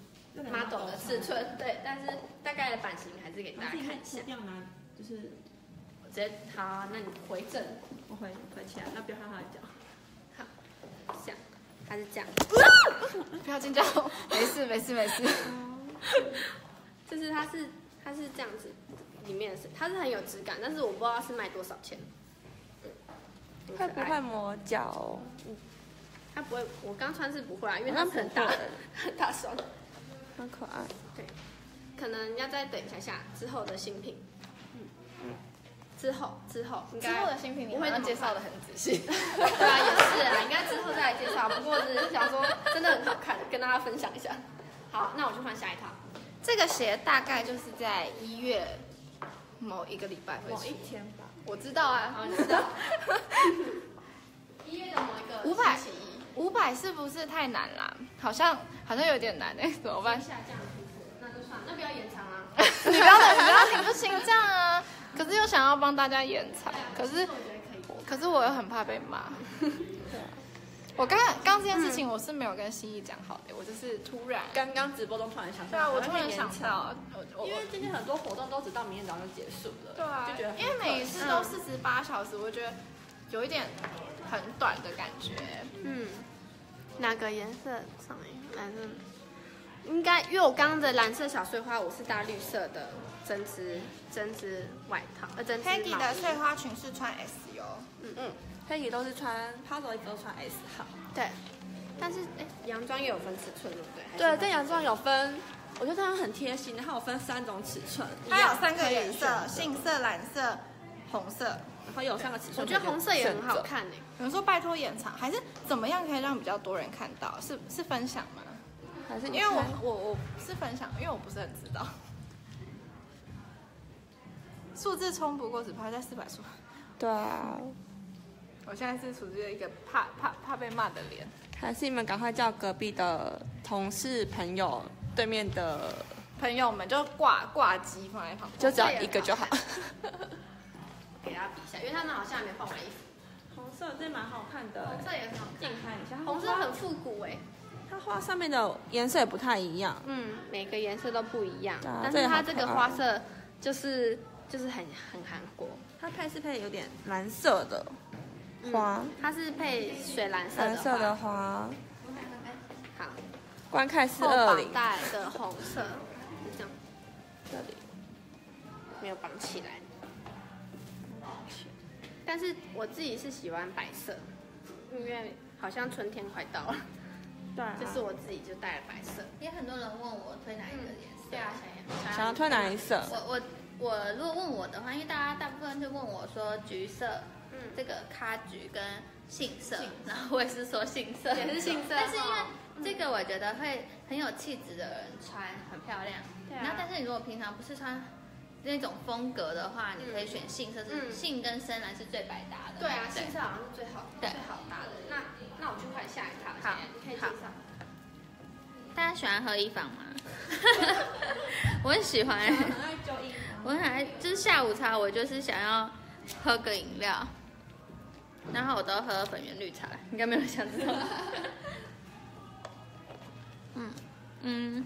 model 的尺寸，对，但是大概的版型还是给大家看一下。 这样拿就是我直接好、啊，那你回正， 我回回起来，那不要看他的脚。 好，这样，它是这样， 不要尖叫，没事没事没事。 就是它是它是这样子。里面是它是很有质感，但是我不知道是卖多少钱。 会不会磨脚、哦？ 嗯，它不会，我刚穿是不会啊，因为它是很大的，很大双， 很可爱。 对，可能要再等一下下之后的新品。嗯嗯，之后之后应该之后的新品你会介绍的很仔细。 对啊，也是啊，应该之后再来介绍。不过只是想说，真的很好看，跟大家分享一下。好，那我就换下一套。 这个鞋大概就是在一月某一个礼拜会出， 某一天吧。 我知道啊， 好，你知道。一月的某一个五百星期一， 五百是不是太难啦？好像好像有点难哎，怎么办？ 下降是不是？那就算了，那不要延长啊。 你不要你不要停不行这样啊！可是又想要帮大家延长，可是我觉得可以。 可是我又很怕被骂。我刚刚这件事情我是没有跟心意讲好的，我就是突然。 刚刚直播中突然想到， 对啊，我突然想到，我我因为今天很多活动都只到明天早上就结束了。 对啊， 就觉得因为每次都四十八小时，我觉得有一点很短的感觉。 嗯，哪个颜色上面？蓝色？应该，因为我刚刚的蓝色小碎花，我是搭绿色的针织针织外套，呃，针织 Peggy 毛衣。 的碎花裙是穿 S 哟。 嗯嗯， Peggy 都是穿 Puzzle 衣服都穿 S 号。 对。但是，哎，洋装也有分尺寸，对不对？ 对，这洋装有分，我觉得它很贴心，它有分三种尺寸， 它有三个颜色：杏色、蓝色、红色。 然后有三个尺寸。 我觉得红色也很好看诶。 有人说拜托延长，还是怎么样可以让比较多人看到？是是分享吗？ 还是因为我我我是分享，因为我不是很知道。数字冲不过，只怕在四百数。 对啊。 我现在是处于一个怕怕怕被骂的脸。 还是你们赶快叫隔壁的同事朋友对面的朋友们就挂挂机放在旁边， 就只要一个就好。 给大家比一下，因为他们好像还没换完衣服。 红色这蛮好看的， 红色也很好看， 近看一下。 红色很复古哎。 它花上面的颜色也不太一样。 嗯，每个颜色都不一样， 啊、 但是它这个花色就是就是很很韩国。 它配是配有点蓝色的。 花， 它是配水蓝色的花。 蓝色的花。 好， 观看四后二零， 绑带的红色，就这样， 这里没有绑起来。但是我自己是喜欢白色，因为好像春天快到了， 对啊， 就是我自己就带了白色。 也很多人问我推哪一个颜色。 对啊，想想要推哪一色？ 我我我如果问我的话，因为大家大部分就问我说橘色， 嗯这个咖橘跟杏色，然后我也是说杏色， 也是杏色但是因哦为这个我觉得会很有气质的人穿很漂亮， 对啊然后但是你如果平常不是穿那种风格的话，你可以选杏色，是嗯杏跟深蓝是最百搭的。 对啊，杏色好像是最好对最好搭的。那那我去换下一套， 好你可以介好绍。 大家喜欢喝一房吗？我很喜欢，我很爱，就是下午茶，我就是想要喝个饮料，然后我都喝粉圆绿茶，应该没有人想知道。嗯嗯，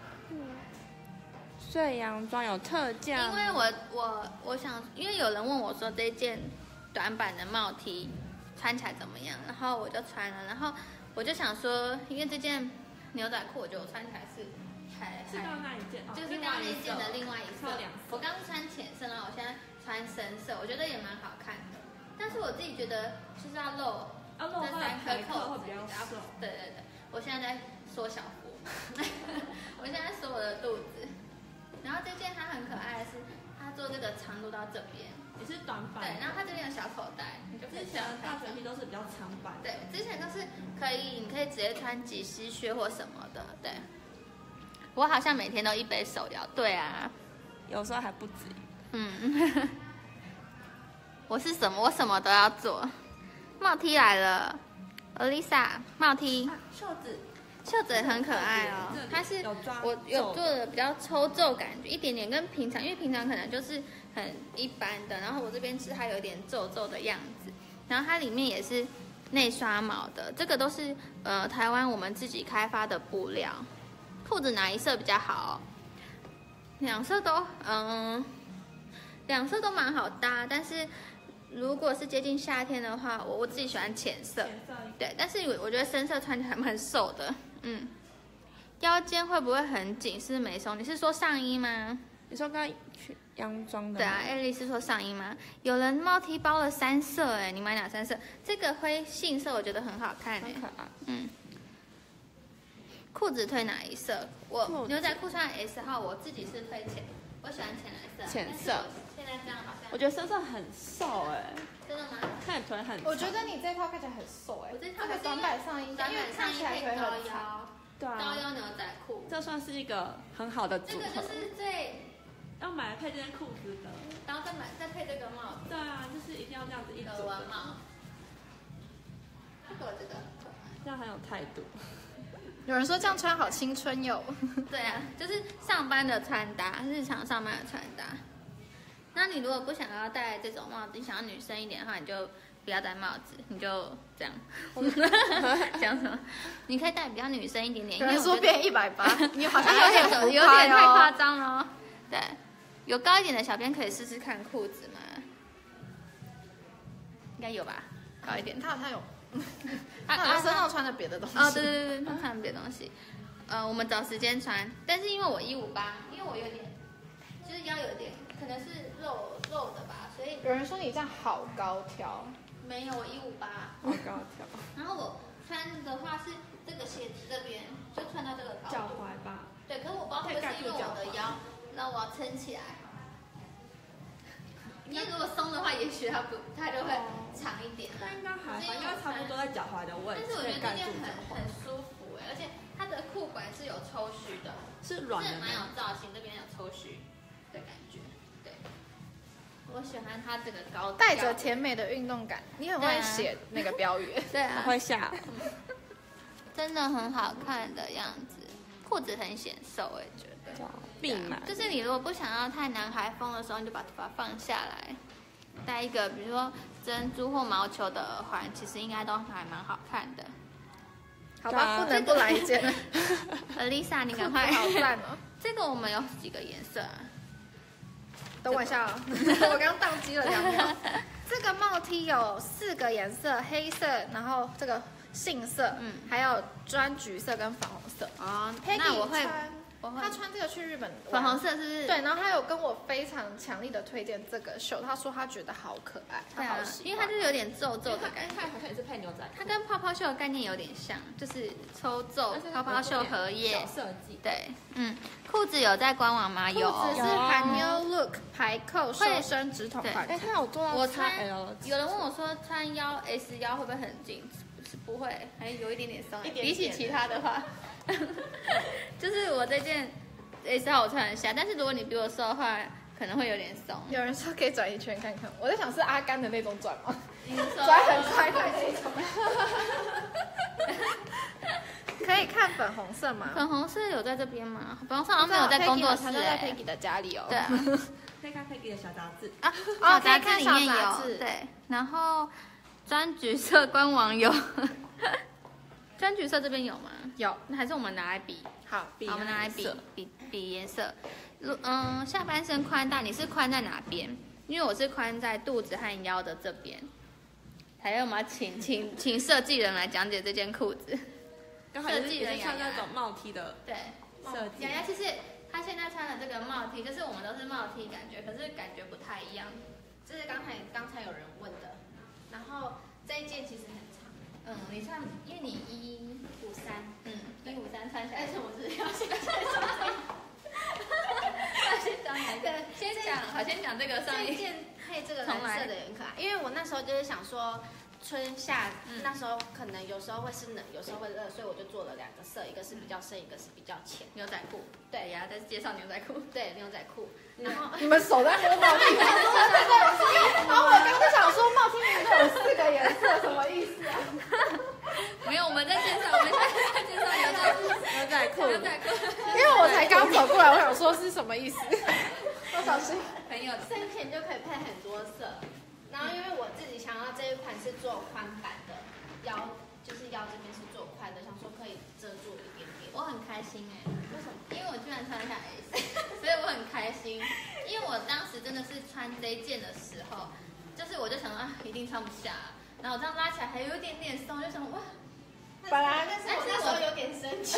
睡洋装有特价吗， 因为我我我想，因为有人问我说这件短版的帽 T 穿起来怎么样，然后我就穿了，然后我就想说，因为这件牛仔裤，我觉得我穿起来是还是还刚刚那一件，哦就是刚刚那件的另外一色另外一色两色。 我刚刚是穿浅色，然后我现在穿深色，我觉得也蛮好看的。但是我自己觉得就是要露要露这三颗扣子会比较瘦。 对对对，我现在在缩小幅，我现在缩我的肚子。然后这件它很可爱的是，它做这个长度到这边， 也是短版， 对，然后它这边有小口袋，你就可以之前的大卷 T 都是比较长版， 对，之前都是可以，你可以直接穿及膝靴或什么的。对，我好像每天都一杯手摇。对啊， 有时候还不止。 嗯，我是什么？我什么都要做。帽 T 来了 ，Alisa 帽 T， 袖子， 袖子也很可爱哦。它是有抓我有皱做的比较抽皱感觉，一点点跟平常，因为平常可能就是很一般的，然后我这边是它有点皱皱的样子，然后它里面也是内刷毛的，这个都是呃台湾我们自己开发的布料。裤子哪一色比较好？两色都嗯，两色都蛮好搭，但是如果是接近夏天的话，我我自己喜欢浅色， 浅色对，但是我我觉得深色穿起来蛮瘦的，嗯。腰间会不会很紧？是没松？你是说上衣吗？ 你说刚刚去洋装的？ 对啊，艾丽是说上衣吗？有人帽 T 包了三色，哎，你买哪三色？这个灰杏色我觉得很好看，哎很，可爱。 嗯。裤子推哪一色？我裤子牛仔裤穿 S 号，我自己是推浅，我喜欢浅蓝色。 浅色但是我现在这样好像我觉得身上很瘦哎， 真的吗？ 看你腿很长。 我觉得你这套看起来很瘦哎、 我这套这个短版上衣，因为短版上衣看起来腿配高很长。 腰， 对啊， 高腰牛仔裤， 这算是一个很好的组合这个就。是最， 要买来配这件裤子的。 然后再买再配这个帽子， 对啊，就是一定要这样子一耳组， 环帽。这个我觉得很可爱。 这样很有态度。 有人说这样穿好青春哟。 对啊，就是上班的穿搭，日常上班的穿搭。那你如果不想要戴这种帽子，你想要女生一点的话，你就不要戴帽子，你就这样。讲什么？你可以戴比较女生一点点， 有因为我觉得人说变一百八，你好像有点有点浮有点太夸夸哦。 张了哦。对，有高一点的小编可以试试看裤子吗？应该有吧，高一点。 他好像有， 啊他好像身上穿的别的东西。 哦，对对对，他穿别的东西。呃，我们找时间穿，但是因为我一五八，因为我有点，就是腰有点，可能是肉肉的吧，所以有人说你这样好高挑， 没有我一五八。 好高挑， 然后我穿的话是这个鞋子这边，就穿到这个高脚度。 踝吧。 对，可是我不知道会不会是因为我的腰，那我要撑起来。因为如果松的话，也许它不，它就会长一点啊。 那应该还好，应该差不多在脚踝的位置， 但是我觉得这可以盖件很住脚踝。 很舒服哎，而且它的裤管是有抽须的， 是软的是蛮有吗？ 造型，这边有抽须的感觉。对，我喜欢它这个高带着甜美的运动感，你很会写那个标语。 对啊， 会下。 真的很好看的样子，裤子很显瘦，我也觉得。 必买。 就是你如果不想要太男孩风的时候，你就把头发放下来，戴一个比如说珍珠或毛球的耳环，其实应该都还蛮好看的。 好吧，不能不来一件了。 Alisa，你赶快， 好赞哦！ 这个我们有几个颜色啊？ 等我一下哦，我刚刚宕机了两秒。这个帽 T 有四个颜色，黑色，然后这个杏色，嗯，还有砖橘色跟粉红色。 哦， Peggy 那我会， 穿我会他穿这个去日本玩， 粉红色是不是？ 对，然后他有跟我非常强力的推荐这个袖，他说他觉得好可爱，他对啊好喜，欢， 因为它就是有点皱皱的感觉。 它好像也是配牛仔裤， 它跟泡泡袖的概念有点像，就是抽皱泡泡袖荷叶小设计。 对，嗯，裤子有在官网吗？有， 裤子是有韩妞 look 排扣瘦身直筒款哎，，它有做到我 X 穿 L， 有人问我说穿腰 S 腰会不会很紧？是不会，还有一点点松。 一点点比起其他的话，就是我这件 S 号我穿得下，但是如果你比我瘦的话，可能会有点松。 有人说可以转一圈看看，我在想是阿甘的那种转吗？ 你说转很快的那种。可以看粉红色吗？ 粉红色有在这边吗？粉红色好像没有在工作室他在哎。 Peggy 的家里哦。 对啊。 可以看 Peggy 的小杂志。 啊， 哦小杂志可以看小里面有， 杂志对，然后砖橘色官网有，砖橘色这边有吗？ 有。 那还是我们拿来比， 好， 比好，我们拿来比颜色比比颜色。如嗯，下半身宽大，你是宽在哪边？因为我是宽在肚子和腰的这边。还有吗？请请请设计人来讲解这件裤子。 刚好也是也是穿那种帽 T 的对， 设计雅。雅其实她现在穿的这个帽 T，就是我们都是帽 T 感觉，可是感觉不太一样。 这是刚才刚才有人问的，然后这一件其实很长， 嗯，你穿，因为你一五三， 嗯一五三穿起来但，是我是要先讲先讲哪一个？先讲，好，先讲这个上一。 这一件配这个蓝色的也很可爱，因为我那时候就是想说。春夏、 嗯那时候可能有时候会是冷，有时候会热，所以我就做了两个色，一个是比较深，一个是比较浅。 牛仔裤， 对呀，再介绍牛仔裤。 对，牛仔裤。然后你们手在摸帽 T，然后我刚刚想说帽 T 明明就有四个颜色，什么意思啊？ 没有，我们在介绍，我们现在在介绍牛仔裤。 牛仔裤， 牛仔裤， 因为我才刚走过来，我想说是什么意思？我小心。 很有深浅就可以配很多色。然后因为我自己想要这一款是做宽版的，腰就是腰这边是做宽的，想说可以遮住一点点。 我很开心哎、为什么？因为我居然穿得下 S，所以我很开心。因为我当时真的是穿这一件的时候，就是我就想说啊，一定穿不下，然后我这样拉起来还有一点点松，就想哇， 本来但是我那时候有点生气。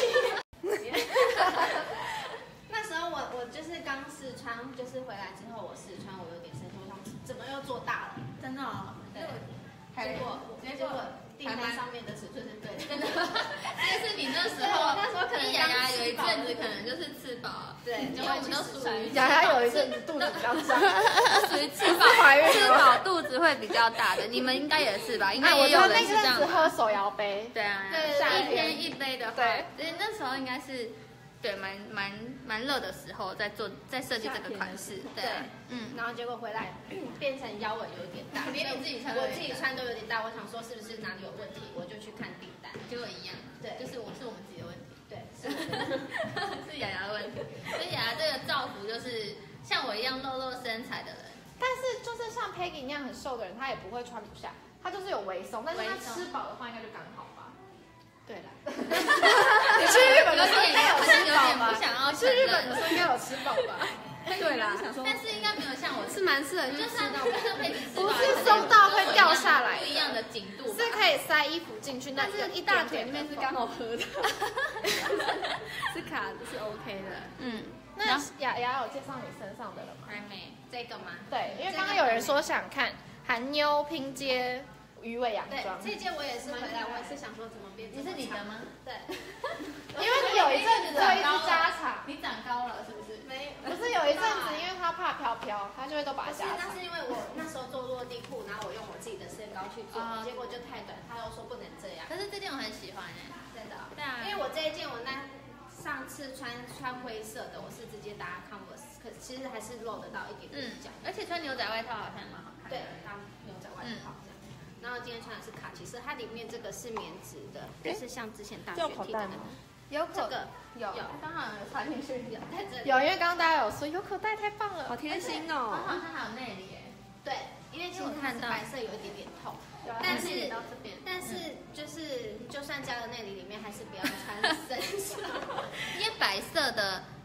那时候我我就是刚试穿，就是回来之后我试穿，我有点生气，我想怎么又做大了？ 真的哦， 对， 还结果结果结果订单上面的尺寸是对的。 真的，这是你那时对候， 我那时候可能雅雅有一刚吃饱阵子可能就是吃饱， 对， 因为我们都属于雅雅有一阵子肚子比较胀， 属于吃饱怀孕吃了饱肚子会比较大的，你们应该也是吧？应该哎，我也有人就那是这样吧阵子喝手摇杯， 对啊， 对对对一天一杯的话， 对， 所以那时候应该是对蛮蛮蛮热的时候在做在设计这个款式，对对， 嗯， 然后结果回来变成腰围有点大， 连你自己穿都有点大我自己穿都有点大，我想说是不是哪里有问题，我就去看订单， 结果一样， 对就是我是我们自己的问题， 对，是我的是雅雅的问题，所以雅雅这个造服就是像我一样露露身材的人， 但是就是像 Peggy 那样很瘦的人，他也不会穿不下，他就是有微松，但是他微松吃饱的话应该就刚好吧。 对了， 你去日本的时候应该有好像有吃饱吧点不？想要去承日本的认， 时候应该有吃饱吧？ 对啦， 但是应该没有像我是蛮适合去就像吃到就像佩奇吃不饱是松到会掉下来不一样的紧度吧， 是可以塞衣服进去，那但是有一大点点腿那边是的刚好合的，是卡的，是 OK 的。 嗯， 那雅雅有介绍你身上的了吗？ 还没。 这个吗？ 对，因为刚刚有人说想看韩妞拼接鱼尾洋对， 装， 这件我也是回来，我也是想说怎么变这你么长。 是你的吗？ 对， 因为你有一阵子会一直加长， 你长高了是不是？ 没不是有一阵子，因为他怕飘飘，他就会都把它不是， 加长那。是因为我那时候做落地裤，然后我用我自己的身高去做， 哦结果就太短，他又说不能这样。 可是这件我很喜欢哎。 真的哦， 对啊因为我这一件我那上次穿穿灰色的，我是直接搭 Converse，可其实还是露得到一点点嗯脚。， 而且穿牛仔外套好像蛮好看的。 对，当牛仔外套这样。然后今天穿的是卡其色，它里面这个是棉质的，就是像之前大学这有口 T 袋吗的那个。 有口这个有有刚好有穿进去。 有在这里。 有，因为刚刚大家有说有口袋太棒了， 好贴心它哦。 好像还有内里耶。 对，因为其实它是白色有一点点透，但是但是到这边， 但是就是就算加了内里，里面还是不要穿深色。 因为白色的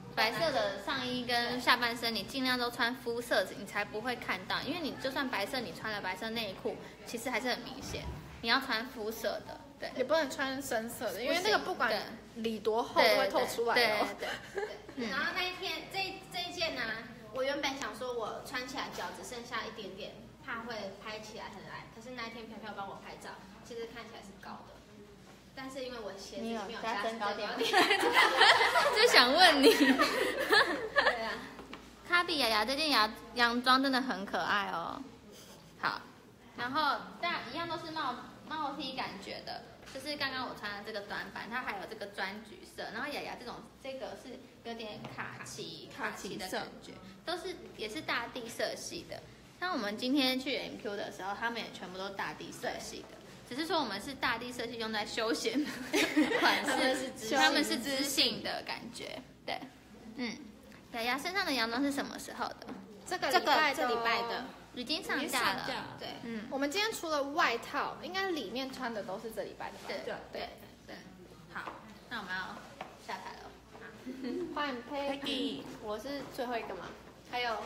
白色的上衣跟下半身，你尽量都穿肤色，你才不会看到。因为你就算白色，你穿了白色内裤，其实还是很明显。你要穿肤色的，对， 也不能穿深色的，因为那个不管里多厚都对会透出来哦。 对对对。 然后那一天这这一件呢、啊，我原本想说我穿起来脚只剩下一点点，怕会拍起来很矮。可是那一天飘飘帮我拍照，其实看起来是高的。但是因为我鞋子没有加增高垫， 就想问你， 对啊， 卡比雅雅这件洋洋装真的很可爱哦。好，然后大一样都是帽帽 T 感觉的，就是刚刚我穿的这个短版，它还有这个砖橘色，然后雅雅这种这个是有点卡其卡其的感觉，都是也是大地色系的。像我们今天去 M Q 的时候，他们也全部都大地色系的。只是说我们是大地色系用在休闲的款式，他们是知性的感觉，对，嗯，雅雅身上的洋装是什么时候的？ 这个这个礼拜这礼拜的已经上架了， 对， 嗯， 我们今天除了外套，应该里面穿的都是这礼拜的吧？ 对对对对，好，那我们要下台了， 换 Peggy， 我是最后一个嘛，还有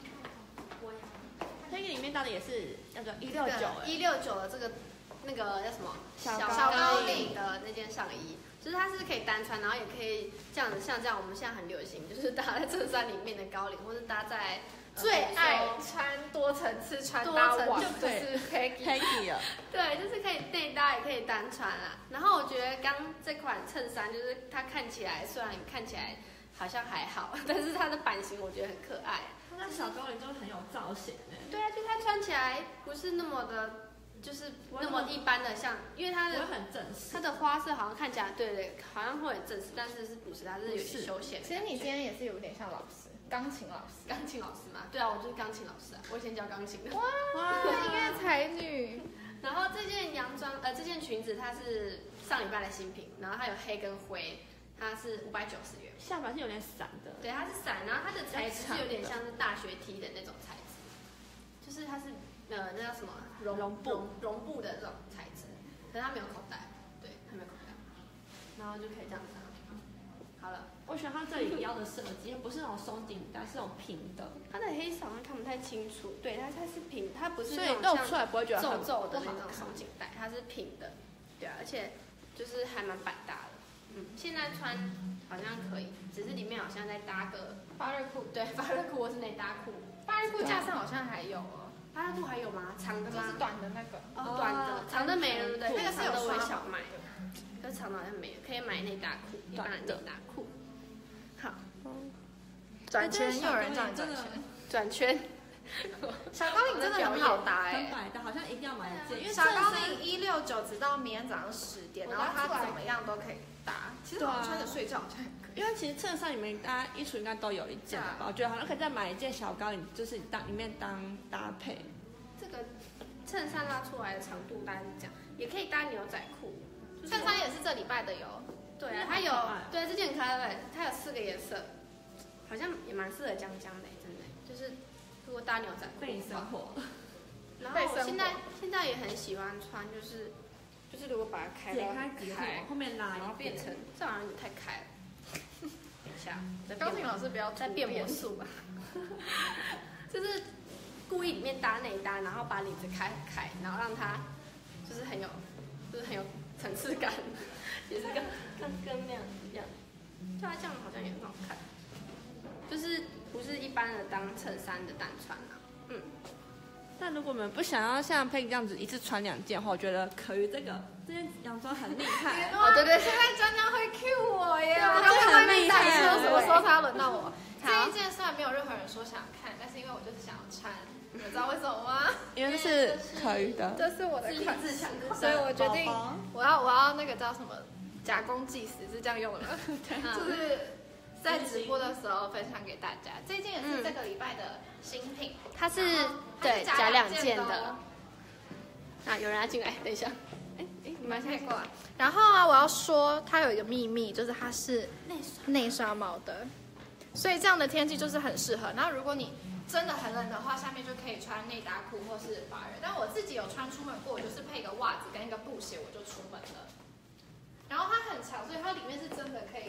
Peggy 里面到底也是那个一六九一六九的这个那个叫什么小高高领的那件上衣，就是它是可以单穿，然后也可以这样子，像这样我们现在很流行，就是搭在衬衫里面的高领，或是搭在、呃、 最爱穿多层次穿多搭网层就就是 Peggy。 Peggy 了。 对，就是可以内搭也可以单穿啦。然后我觉得刚这款衬衫就是它看起来虽然看起来好像还好，但是它的版型我觉得很可爱。 它那小高领都很有造型哎。 对啊，就它穿起来不是那么的，就是那么一般的像，因为它的不会很正式， 它的花色好像看起来对对，好像会很正式，但是是不是？它是有点休闲。 其实你今天也是有点像老师，钢琴老师。 钢琴老师嘛？对啊，我就是钢琴老师啊，我以前教钢琴的。 哇，音乐才女。 然后这件洋装，呃，这件裙子它是上礼拜的新品，然后它有黑跟灰，它是五百九十元。 下巴是有点散的。 对，它是散，然后它的材质是有点像是大学 T 的那种材质，就是它是呃那叫什么绒绒布绒绒布的这种材质，可是它没有口袋，对，它没有口袋，然后就可以这样子。好了， 我喜欢它这里腰的设计，不是那种松紧带，是那种平的。 它的黑色好像看不太清楚，对，它它是平，它不是所以那种像露出来不会觉得皱很皱的那种不好看松紧带，它是平的，对啊，而且就是还蛮百搭的。嗯，现在穿好像可以，只是里面好像再搭个发热裤， 对发热裤或是内搭裤。 发热裤架上好像还有哦， 发热裤还有吗？长的吗？ 就是短的那个。 哦，短的，长的没了，对不对？ 那个是有长的我也刷想买，可是长的好像没有，可以买内搭裤，一般的内搭裤。好， 转圈，又有人叫你转圈。 转圈。 小高领真的很好搭哎， 很百搭，好像一定要买一件，因为小高领一六九直到明天早上十点，然后它怎么样都可以搭。其实好像穿着睡觉好像也可以。 因为其实衬衫里面大家衣橱应该都有一件吧，我觉得好像可以再买一件小高领，就是当里面当搭配。 这个衬衫拉出来的长度大概是这样，也可以搭牛仔裤。 衬衫也是这礼拜的哟。 对啊，它有对这件很可爱，它有四个颜色，好像也蛮适合江江的，真的就是如果搭牛仔裤被生活。 然后我现在现在也很喜欢穿，就是就是如果把它开解开几个后面拉， 然后变成这好像有点太开了。等一下， 钢琴老师不要再变魔术吧。就是故意里面搭内搭，然后把领子开开，然后让它就是很有就是很有层次感，也是跟跟跟那样一样。对啊，这样好像也很好看。就是不是一般的当衬衫的单穿啊。嗯。 但如果我们不想要像Peggy这样子一次穿两件的话，我觉得可于这个这件洋装很厉害。 哦，对对，现在江江会 cue 我耶，我刚刚外面带说什么时候才要轮到我？这一件虽然没有任何人说想看，但是因为我就是想要穿，你们知道为什么吗？ 因为这是可于的， 这是我的款式， 自所以我决定我要我要那个叫什么假公济私，是这样用的吗？就是在直播的时候分享给大家。这件也是这个礼拜的新品， 它是对夹两件的。啊，有人要进来，等一下。哎哎， 你们可以过来。然后啊，我要说它有一个秘密，就是它是内刷内刷毛的，所以这样的天气就是很适合。然后如果你真的很冷的话，下面就可以穿内搭裤或是发热。但我自己有穿出门过，我就是配个袜子跟一个布鞋我就出门了。然后它很长，所以它里面是真的可以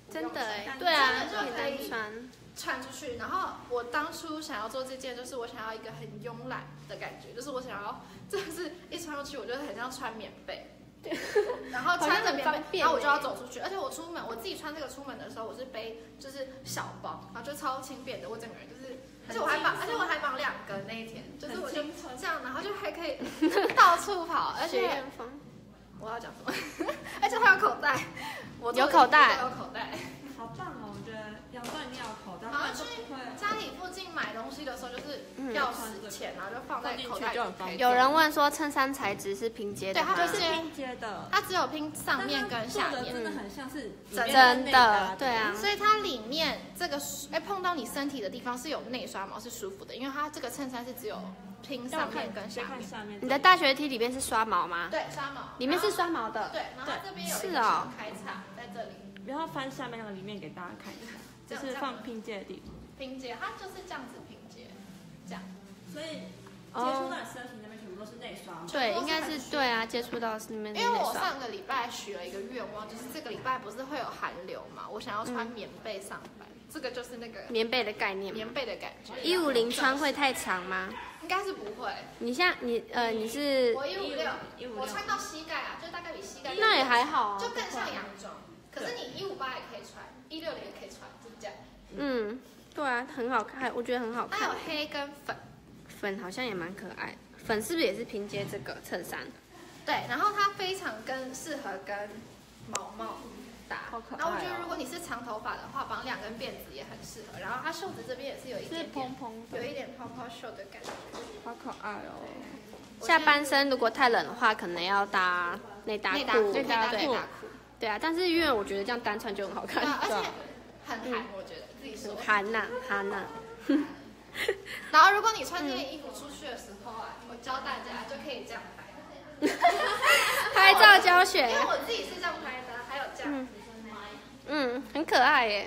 真的哎， 哎， 对啊， 真的就可以穿。 穿出去。然后我当初想要做这件，就是我想要一个很慵懒的感觉，就是我想要，真的是一穿上去，我觉得很像穿棉被。然后穿着棉被，然后我就要走出去，而且我出门，我自己穿这个出门的时候，我是背就是小包，然后就超轻便的，我整个人就是，而且我还绑，而且我还绑两个那一天，就是我就这样，然后就还可以到处跑，而且我要讲什么？而且它有口袋，我有口袋， 有口袋。 好棒哦！我觉得洋装一定要有口袋， 然后去家里附近买东西的时候，就是钥匙、钱，然后就放在口袋里。 有人问说衬衫材质是拼接的吗？对，它就是拼接的， 它只有拼上面跟下面， 真的很像是真的，对啊。 所以它里面这个哎碰到你身体的地方是有内刷毛，是舒服的，因为它这个衬衫是只有拼上面跟下面。 你的大学 T 里面是刷毛吗？ 对，刷毛， 里面是刷毛的。 对，然后这边有一个小开叉在这里。 然后翻下面那个里面给大家看一下，就是放拼接的地方。 拼接，它就是这样子拼接，这样。 所以接触到你身体那边全部都是内刷毛。 对，应该是对啊，接触到是那边。 因为我上个礼拜许了一个愿望，就是这个礼拜不是会有寒流嘛，我想要穿棉被上班，这个就是那个棉被的概念。 棉被的感觉。 一五零穿会太长吗？ 应该是不会。 你像你呃你是？ 我一五六，我穿到膝盖啊，就大概比膝盖。 那也还好啊。 就更像洋装。可是你一五八也可以穿，一六零也可以穿，就是这样。 嗯，对啊，很好看，我觉得很好看。 它有黑跟粉， 粉好像也蛮可爱。粉是不是也是拼接这个衬衫？ 对，然后它非常跟适合跟毛毛搭。 好可爱哦。 然后我觉得如果你是长头发的话，绑两根辫子也很适合。然后它袖子这边也是有一点蓬蓬的， 有一点泡泡袖的感觉。 好可爱哦。 下半身如果太冷的话，可能要搭内搭裤。 内搭裤。 对啊，但是因为我觉得这样单穿就很好看， 而且很韩，我觉得自己说韩呐韩呐。 然后如果你穿这件衣服出去的时候啊，我教大家就可以这样拍， 拍照教学。 因为我自己是这样拍的，还有这样。 嗯，很可爱耶。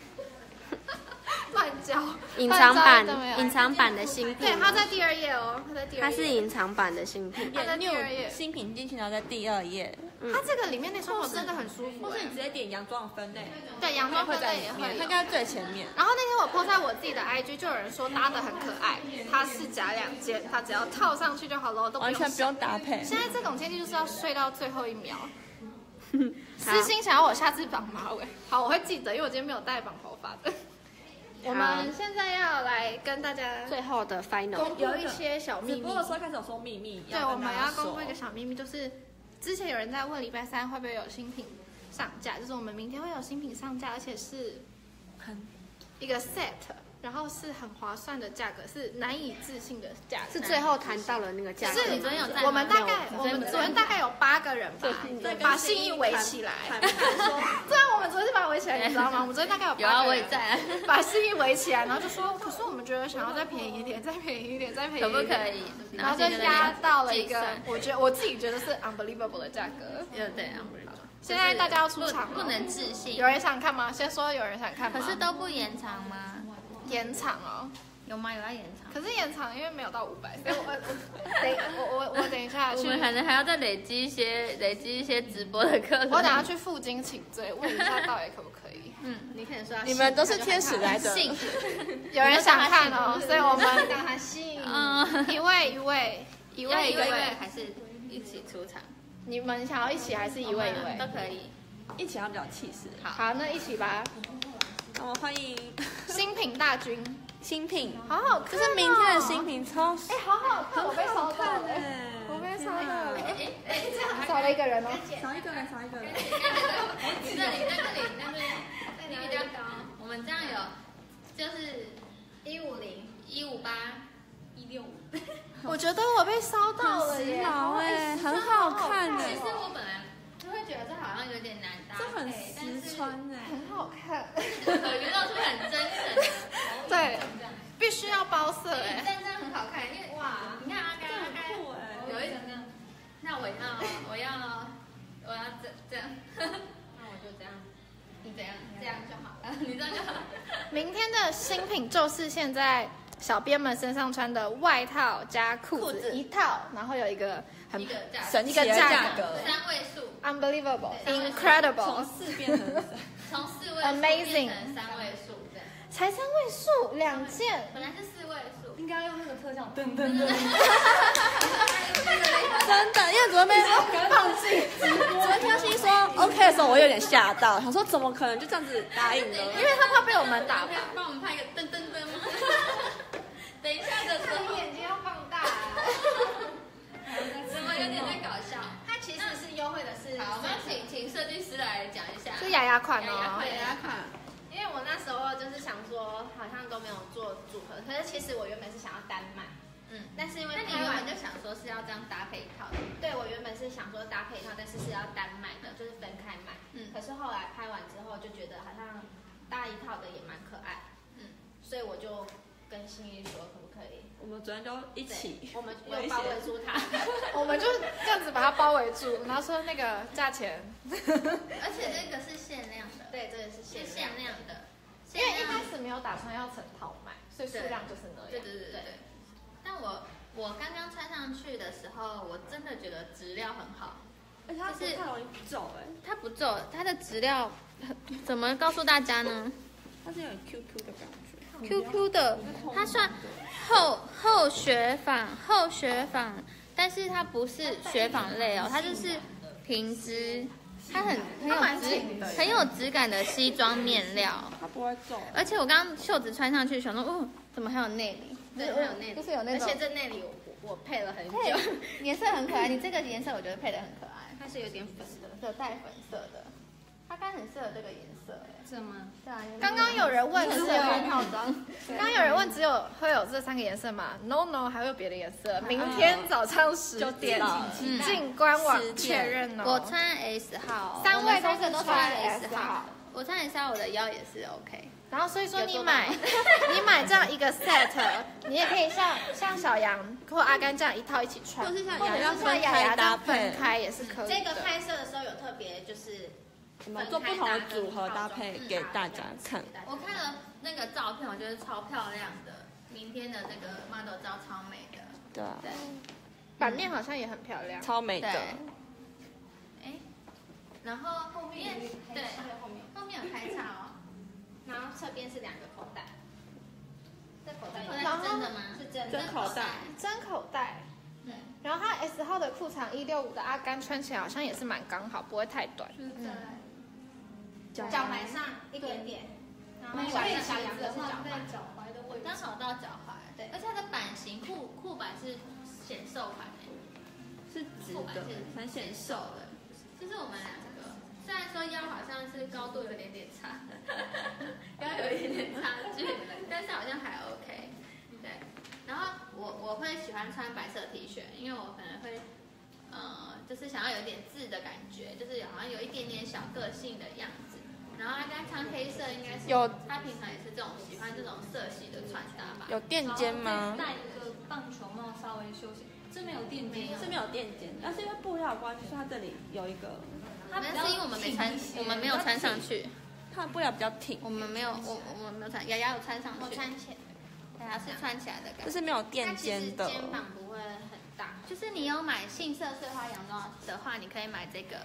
乱教。 隐藏版，隐藏版的新品。 对，它在第二页哦，它在第二页。 它是隐藏版的新品， 它在第二页。 新品进去然后在第二页。 它这个里面那双手真的很舒服， 或是你直接点洋装分类， 对，洋装分类也会， 它应该最前面。 然后那天我 po 在我自己的 I G， 就有人说搭的很可爱，它是夹两件，它只要套上去就好了，都完全不用搭配。 现在这种天气就是要睡到最后一秒。私心想要我下次绑马尾，好，我会记得，因为我今天没有带绑头发的。我们现在要来跟大家最后的 final 有一些小秘密。 直播的时候开始有说秘密， 对，我们要公布一个小秘密，就是之前有人在问礼拜三会不会有新品上架，就是我们明天会有新品上架，而且是很一个 set， 然后是很划算的价格，是难以置信的价格。 是最后谈到了那个价格。 是，我们大概我们昨天大概有八个人吧，把信义围起来。对啊，我们昨天是把它围起来，你知道吗？我们昨天大概有八个人， 有啊，我也在， 把信义围起来，然后就说，可是我们觉得想要再便宜一点，再便宜一点，再便宜一点， 可不可以？ 然后就压到了一个，我觉得我自己觉得是 unbelievable 的价格。 对对 ，unbelievable。 现在大家要出场， 不能置信。 有人想看吗？先说有人想看吗？ 可是都不延长吗？ 延长哦。 有吗？有要延长？ 可是延长因为没有到五百，所以我我等我我我等一下去， 我们可能还要再累积一些累积一些直播的课程。 我等下去负荆请罪，问一下到底可不可以。 嗯，你可能说你们都是天使来的， 有人想看哦，所以我们让他信。 嗯，一位一位一位一位还是一起出场？ 你们想要一起还是一位一位都可以？ 一起要比较气势。 好，好，那一起吧。 我们欢迎新品大军。 新品， 好好看， 这是明天的新品，超哎，好好看，我被烧到了，我被烧到了，哎，这样少了一个人哦， 少一个人，少一个人， 哎，你这里，那这里，那边，你比较高，我们这样有，就是一五零、一五八、一六五， 我觉得我被烧到了耶， 哎，很好看的， 其实我本来就会觉得这好像有点难搭这很实穿哎， 很好看， 耳鱼露出很真诚。 对，必须要包色哎， 但这样很好看，因为哇，你看阿该阿该有一种这样，那我要我要我要这这样，那我就这样，你怎样这样就好了，你这样就好。 明天的新品就是现在小编们身上穿的外套加裤子裤子一套，然后有一个很一个价格神奇的一个价价格格， 三位数， unbelievable 对 incredible， 从四变成从四位数 Amazing 变成三位数，对， 才三位数两件， 本来是四位数， 应该用那个特效，噔噔噔， 真的，因为昨天被放弃，昨天听新说 OK 的时候，我有点吓到，想说怎么可能就这样子答应呢？ 因为他怕被我们打败。 帮我们拍一个噔噔噔吗？等一下的时候， 眼睛要放大， 怎么有点在搞笑？ 它其实是优惠的是， 好，我们请请设计师来讲一下， 是雅雅款雅雅哦款，。 大家看， 因为我那时候就是想说，好像都没有做组合，可是其实我原本是想要单买， 嗯， 但是因为那你拍完原本就想说是要这样搭配一套的， 对我原本是想说搭配一套，但是是要单买的，就是分开买。 嗯可是后来拍完之后就觉得好像搭一套的也蛮可爱， 嗯， 所以我就跟心怡说可不可以， 我们昨天就一起， 我们又包围住它。 我们就这样子把它包围住，然后说那个价钱， 而且这个是限量的， 对，这个是是限量。 限量的， 因为一开始没有打算要成套买，所以数量就是那样。 对对对对对。但我我刚刚穿上去的时候，我真的觉得质料很好， 而且它不太容易皱哎， 它不皱，它的质料怎么告诉大家呢它是有点 Q Q 的感觉。 ？Q Q 的，它算厚厚雪纺，厚雪纺，但是它不是雪纺类哦，它就是平织，它很很有质很有质感的西装面料。 它不会皱， 而且我刚刚袖子穿上去，想说，哦，怎么还有内里？ 对，还有内里， 就是有那种而且这内里我我我配了很久， 颜色很可爱。你这个颜色我觉得配的很可爱， 它是有点粉的， 有带粉色的，它刚很适合这个颜色哎。 是吗？ 对啊， 刚刚有人问只有， 穿套装， 刚刚有人问只有会有这三个颜色吗 ？No No， 还会有别的颜色。明天早上十就点知道了嗯进官网十点确认哦。 我穿 S 号， 三位我们三个都是穿都穿 S S 号号，我穿 S 号，我的腰也是 OK。 然后所以说有做到你买你买这样一个 set， 你也可以像像小杨或阿甘这样一套一起穿， 或是像或者雅雅是像雅雅这样分开搭配分开也是可以的。 这个拍摄的时候有特别就是我们做不同的组合搭配给大家看。 我看了那个照片，我觉得超漂亮的，明天的那个 model 照超美的。 对啊， 对， 版面好像也很漂亮。 超美的。 对哎，然后后面对后面， 后面有开叉哦， 然后侧边是两个口袋，这口袋有口袋是真的吗？ 是真的真口袋真口袋。 嗯， 然后它 S 号的裤长一六五的阿甘穿起来好像也是蛮刚好，不会太短。 脚踝上一点点，然后小小羊的是脚踝， 脚踝的位置。 刚好到脚踝。 对而且它的版型裤裤版是显瘦版诶， 是直的，蛮显瘦的。 就是我们两个，虽然说腰好像是高度有点点差，腰有一点点差距，但是好像还 OK。对，然后我我会喜欢穿白色 T 恤，因为我可能会，呃，就是想要有点字的感觉，就是好像有一点点小个性的样子。然后他刚穿黑色，应该是有他平常也是这种喜欢这种色系的穿搭吧？ 有垫肩吗？ 戴一个棒球帽，稍微休息。这没有垫肩， 是没有垫肩，但是因为布料的关系，所以它这里有一个， 那是因为我们没穿，我们没有穿上去， 它的布料比较挺， 我们没有，我我们没有穿，雅雅有穿上去， 我穿起来， 雅雅是穿起来的感觉。 就是没有它垫其实肩的。 肩膀不会很大， 就是你有买杏色碎花洋装的话，你可以买这个，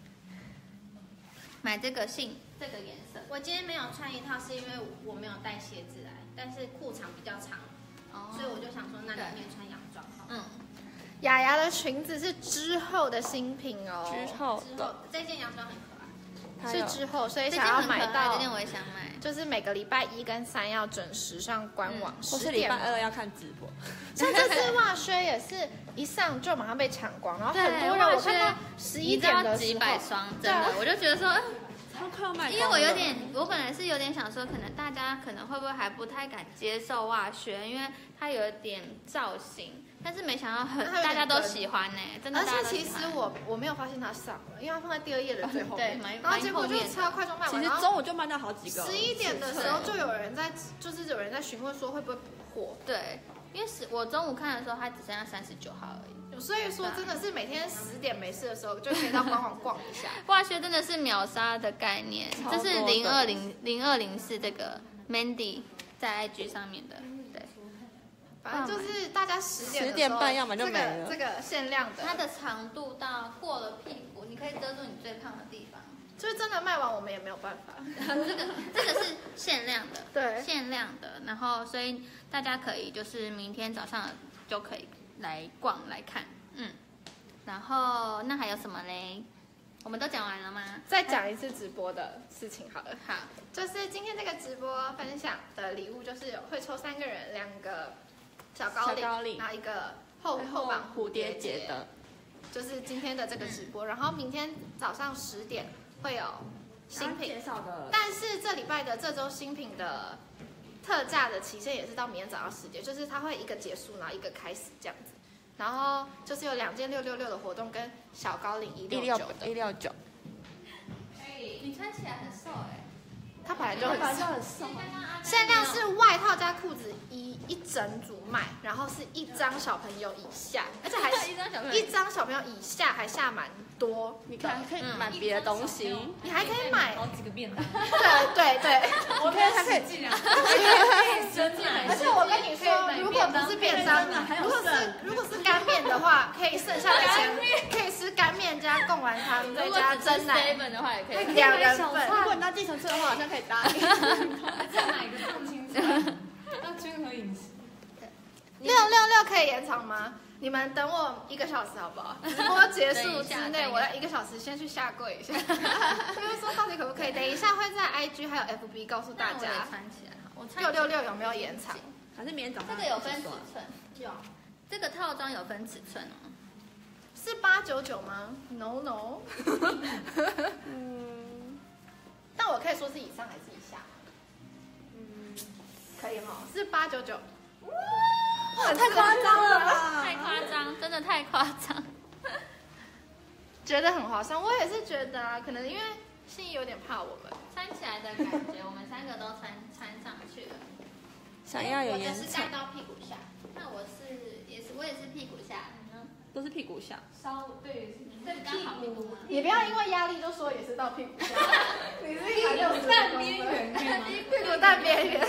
买这个杏这个颜色。 我今天没有穿一套，是因为我没有带鞋子来，但是裤长比较长， 哦所以我就想说，那里面穿洋装好了。 嗯， 雅雅的裙子是之后的新品哦， 之后之后的， 这件洋装很可爱， 它有是之后，所以这想要件很可爱， 买到这件我也想买。 就是每个礼拜一跟三要准时上官网， 或是礼十点拜二要看直播。 像这次袜靴也是一上就马上被抢光，然后很多人对我看到十一你知道点的时候， 几百双，真的， 对啊我就觉得说，呃超快要卖光了， 因为我有点，我本来是有点想说，可能大家可能会不会还不太敢接受袜靴，因为它有点造型，但是没想到很它有点大家都跟喜欢呢、真的而大家且其实都喜欢。 我我没有发现它上了，因为它放在第二页的最后面， 对蛮然后结果就蛮后面的超快就卖完， 其实然后中午就卖掉好几个。 十一点的时候就有人在，就是有人在询问说会不会补货， 对，因为是我中午看的时候，它只剩下三十九号而已。 所以说真的是每天十点没事的时候就可以到官网逛一下。 袜靴真的是秒杀的概念， 超多的这是零二零零二零是这个 Mandy 在 I G 上面的，对， 反正就是大家十点十点半要么就没了这个这个限量的， 它的长度到过了屁股，你可以遮住你最胖的地方。 就是真的卖完我们也没有办法。 这个这个是限量的， 对限量的。然后所以大家可以就是明天早上就可以来逛来看，嗯。然后那还有什么嘞？我们都讲完了吗？ 再讲一次直播的事情好了。 好， 就是今天这个直播分享的礼物，就是有会抽三个人，两个小高领， 小高领然后一个后后绑蝴蝶结的， 就是今天的这个直播。然后明天早上十点会有新品介绍的， 但是这礼拜的这周新品的特价的期限也是到明天早上十点，就是它会一个结束，然后一个开始这样子。然后就是有两件六六六的活动跟小高领一一六六九的， 一六九， 你穿起来很瘦哎、 它本来就很瘦。 很瘦。 限量是外套加裤子一一整组卖，然后是一张小朋友以下，而且还是一张小朋友一张小朋友以下还下蛮多。 你看可以买别的东西， 你还可以买， 好几个便当， 对对对， 我可以还可以尽量，真而且我跟你说，如果不是便当，如果是如果是干面的话，可以剩下的钱可以吃干面加贡丸汤，再如果加只是蒸奶， seven 的话也可以。 两人份。 如果你搭计程车的话，好像可以搭。 再买一个更清楚，要均衡饮食。 六六六可以延长吗？你们等我一个小时好不好？直播结束之内，我要一个小时先去下跪一下，就是说到底可不可以？等一下会在 I G 还有 F B 告诉大那我也家穿起来好，我穿六六六有没有延长。 还是明天早上这个有分尺寸， 有， 这个套装有分尺寸哦。 是八九九吗 ？No No。 嗯， 但我可以说是以上还是以下？嗯，可以哈，是八九九。哇， 太夸张了吧！ 太夸张，真的太夸张。 觉得很划算，我也是觉得啊，可能因为心仪有点怕我们。 穿起来的感觉，我们三个都穿穿上去了。 想要有延我的是盖长， 到屁股下，那我是也是我也是屁股下，你呢？ 都是屁股下。 稍对， 对刚好屁股吗？ 你不要因为压力就说也是到屁股下，你是一百六十半边缘可以吗？ 屁股蛋边缘。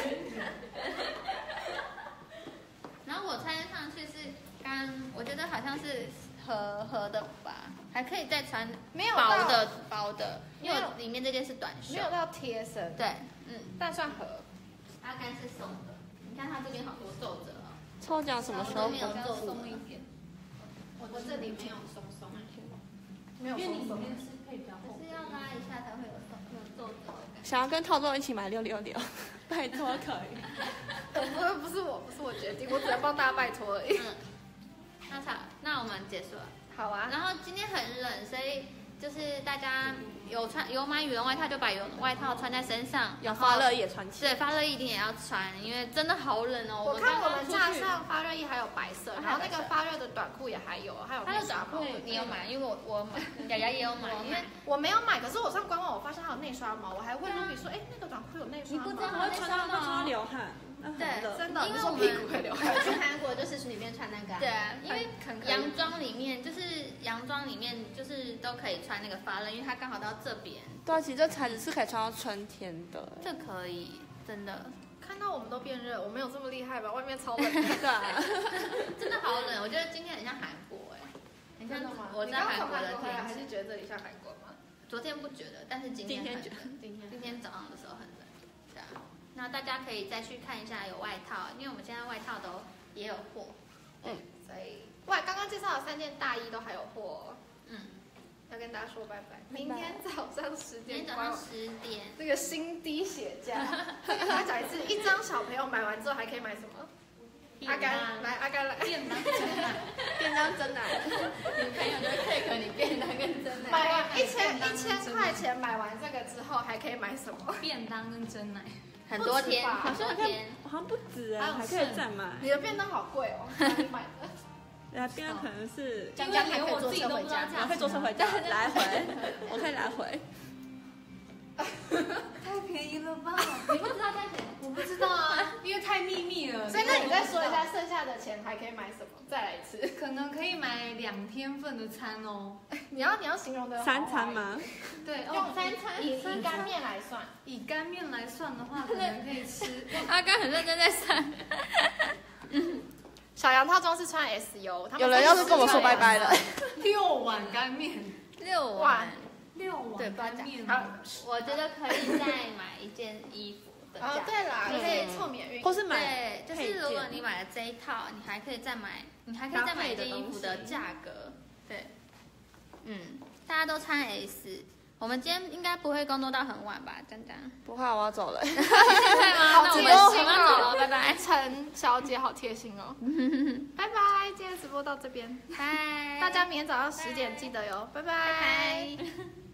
然后我穿上去是刚，我觉得好像是合合的吧，还可以再穿没有薄到的薄的，因为没有里面这件是短袖没。有到贴身， 对，嗯， 但算合。 阿甘是松的，你看它这边好多皱褶哦。 抽奖什么时候没有回？ 皱褶松一点， 我这里没有松松，没有因为你松松。 里面是可以比较厚可是。要拉一下才会有松有皱褶的感觉。 想要跟套装一起买六六六，拜托可以。 不是不是我，不是我决定，我只能帮大家拜托而已。 嗯，那好，那我们结束了。 好啊， 然后今天很冷，所以就是大家有穿有买羽绒外套就把羽绒外套穿在身上， 有发热衣也穿起。 对，发热衣一定也要穿，因为真的好冷哦。 我看我们刚刚出去架上发热衣还有白色，然后那个发热的短裤也还有，还有它的短裤内刷毛。 你有买？因为我我买，雅雅也有买，因为我没有买，可是我上官网我发现它有内刷毛，我还问露比说，哎，那个短裤有内刷毛？ 你不知道我会穿到会穿到流汗，那很热。 真的， 因为我你说屁股们会流汗。 去韩国就是里面穿那个、啊， 对啊，因为很可以洋装里面就是洋装里面就是都可以穿那个发热，因为它刚好到这边， 对啊，其实这材质是可以穿到春天的。 这可以真的看到我们都变热，我们有这么厉害吧？外面超冷。 对啊， 真的好冷，我觉得今天很像韩国哎，很像我你在韩国的刚从韩国回来，还天气。 是觉得这里像韩国吗？ 昨天不觉得，但是今天今天觉很冷得今天今天早上的时候很冷，对啊。那大家可以再去看一下有外套，因为我们现在外套都也有货， 所以哇，刚刚介绍的三件大衣都还有货哦， 嗯， 要跟大家说拜拜。明天早上十点今天早上十点， 这个新低血价，这个大家讲一次，一张小朋友买完之后还可以买什么？阿甘来，阿甘来， 便当真奶， 便当真奶， 女朋友就 take 你便当跟真奶， 买完一千一千块钱买完这个之后还可以买什么？ 便当跟真奶， 很多天， 不止吧好多天。 好像不止哎， 还有还可以再买。 你的便当好贵哦，哪里买的？ 对啊，便当可能是因为连我自己都不知道价我可以坐车回家，来回，我可以来回。 太便宜了吧？ 你不知道价钱？ 我不知道啊，因为太秘密了。 所以那你再说一下剩下的钱还可以买什么？再来一次。 可能可以买两天份的餐哦。 你要你要形容的三餐？吗？ 对， 用哦， 三餐以以干面来算， 以干面来算的话，可能可以吃。 阿甘很认真在算。 小羊套装是穿 S U， 他们有人要是跟我说拜拜了， 六碗干面， 六碗碗， 六碗对，不要讲。 干面， 好， 我觉得可以再买一件衣服的哦价格。 对啦， 就可以是凑免运， 或是买对，就是如果你买了这一套，你还可以再买，你还可以再买一件衣服的价格。对，嗯，大家都穿 S， 我们今天应该不会工作到很晚吧？江江， 不怕我要走了。 会吗？ 好那我们贴心我们要走哦了，拜拜， 陈小姐好贴心哦，拜拜，今天直播到这边， 拜， 大家明天早上十点记得哟，拜拜。 拜拜。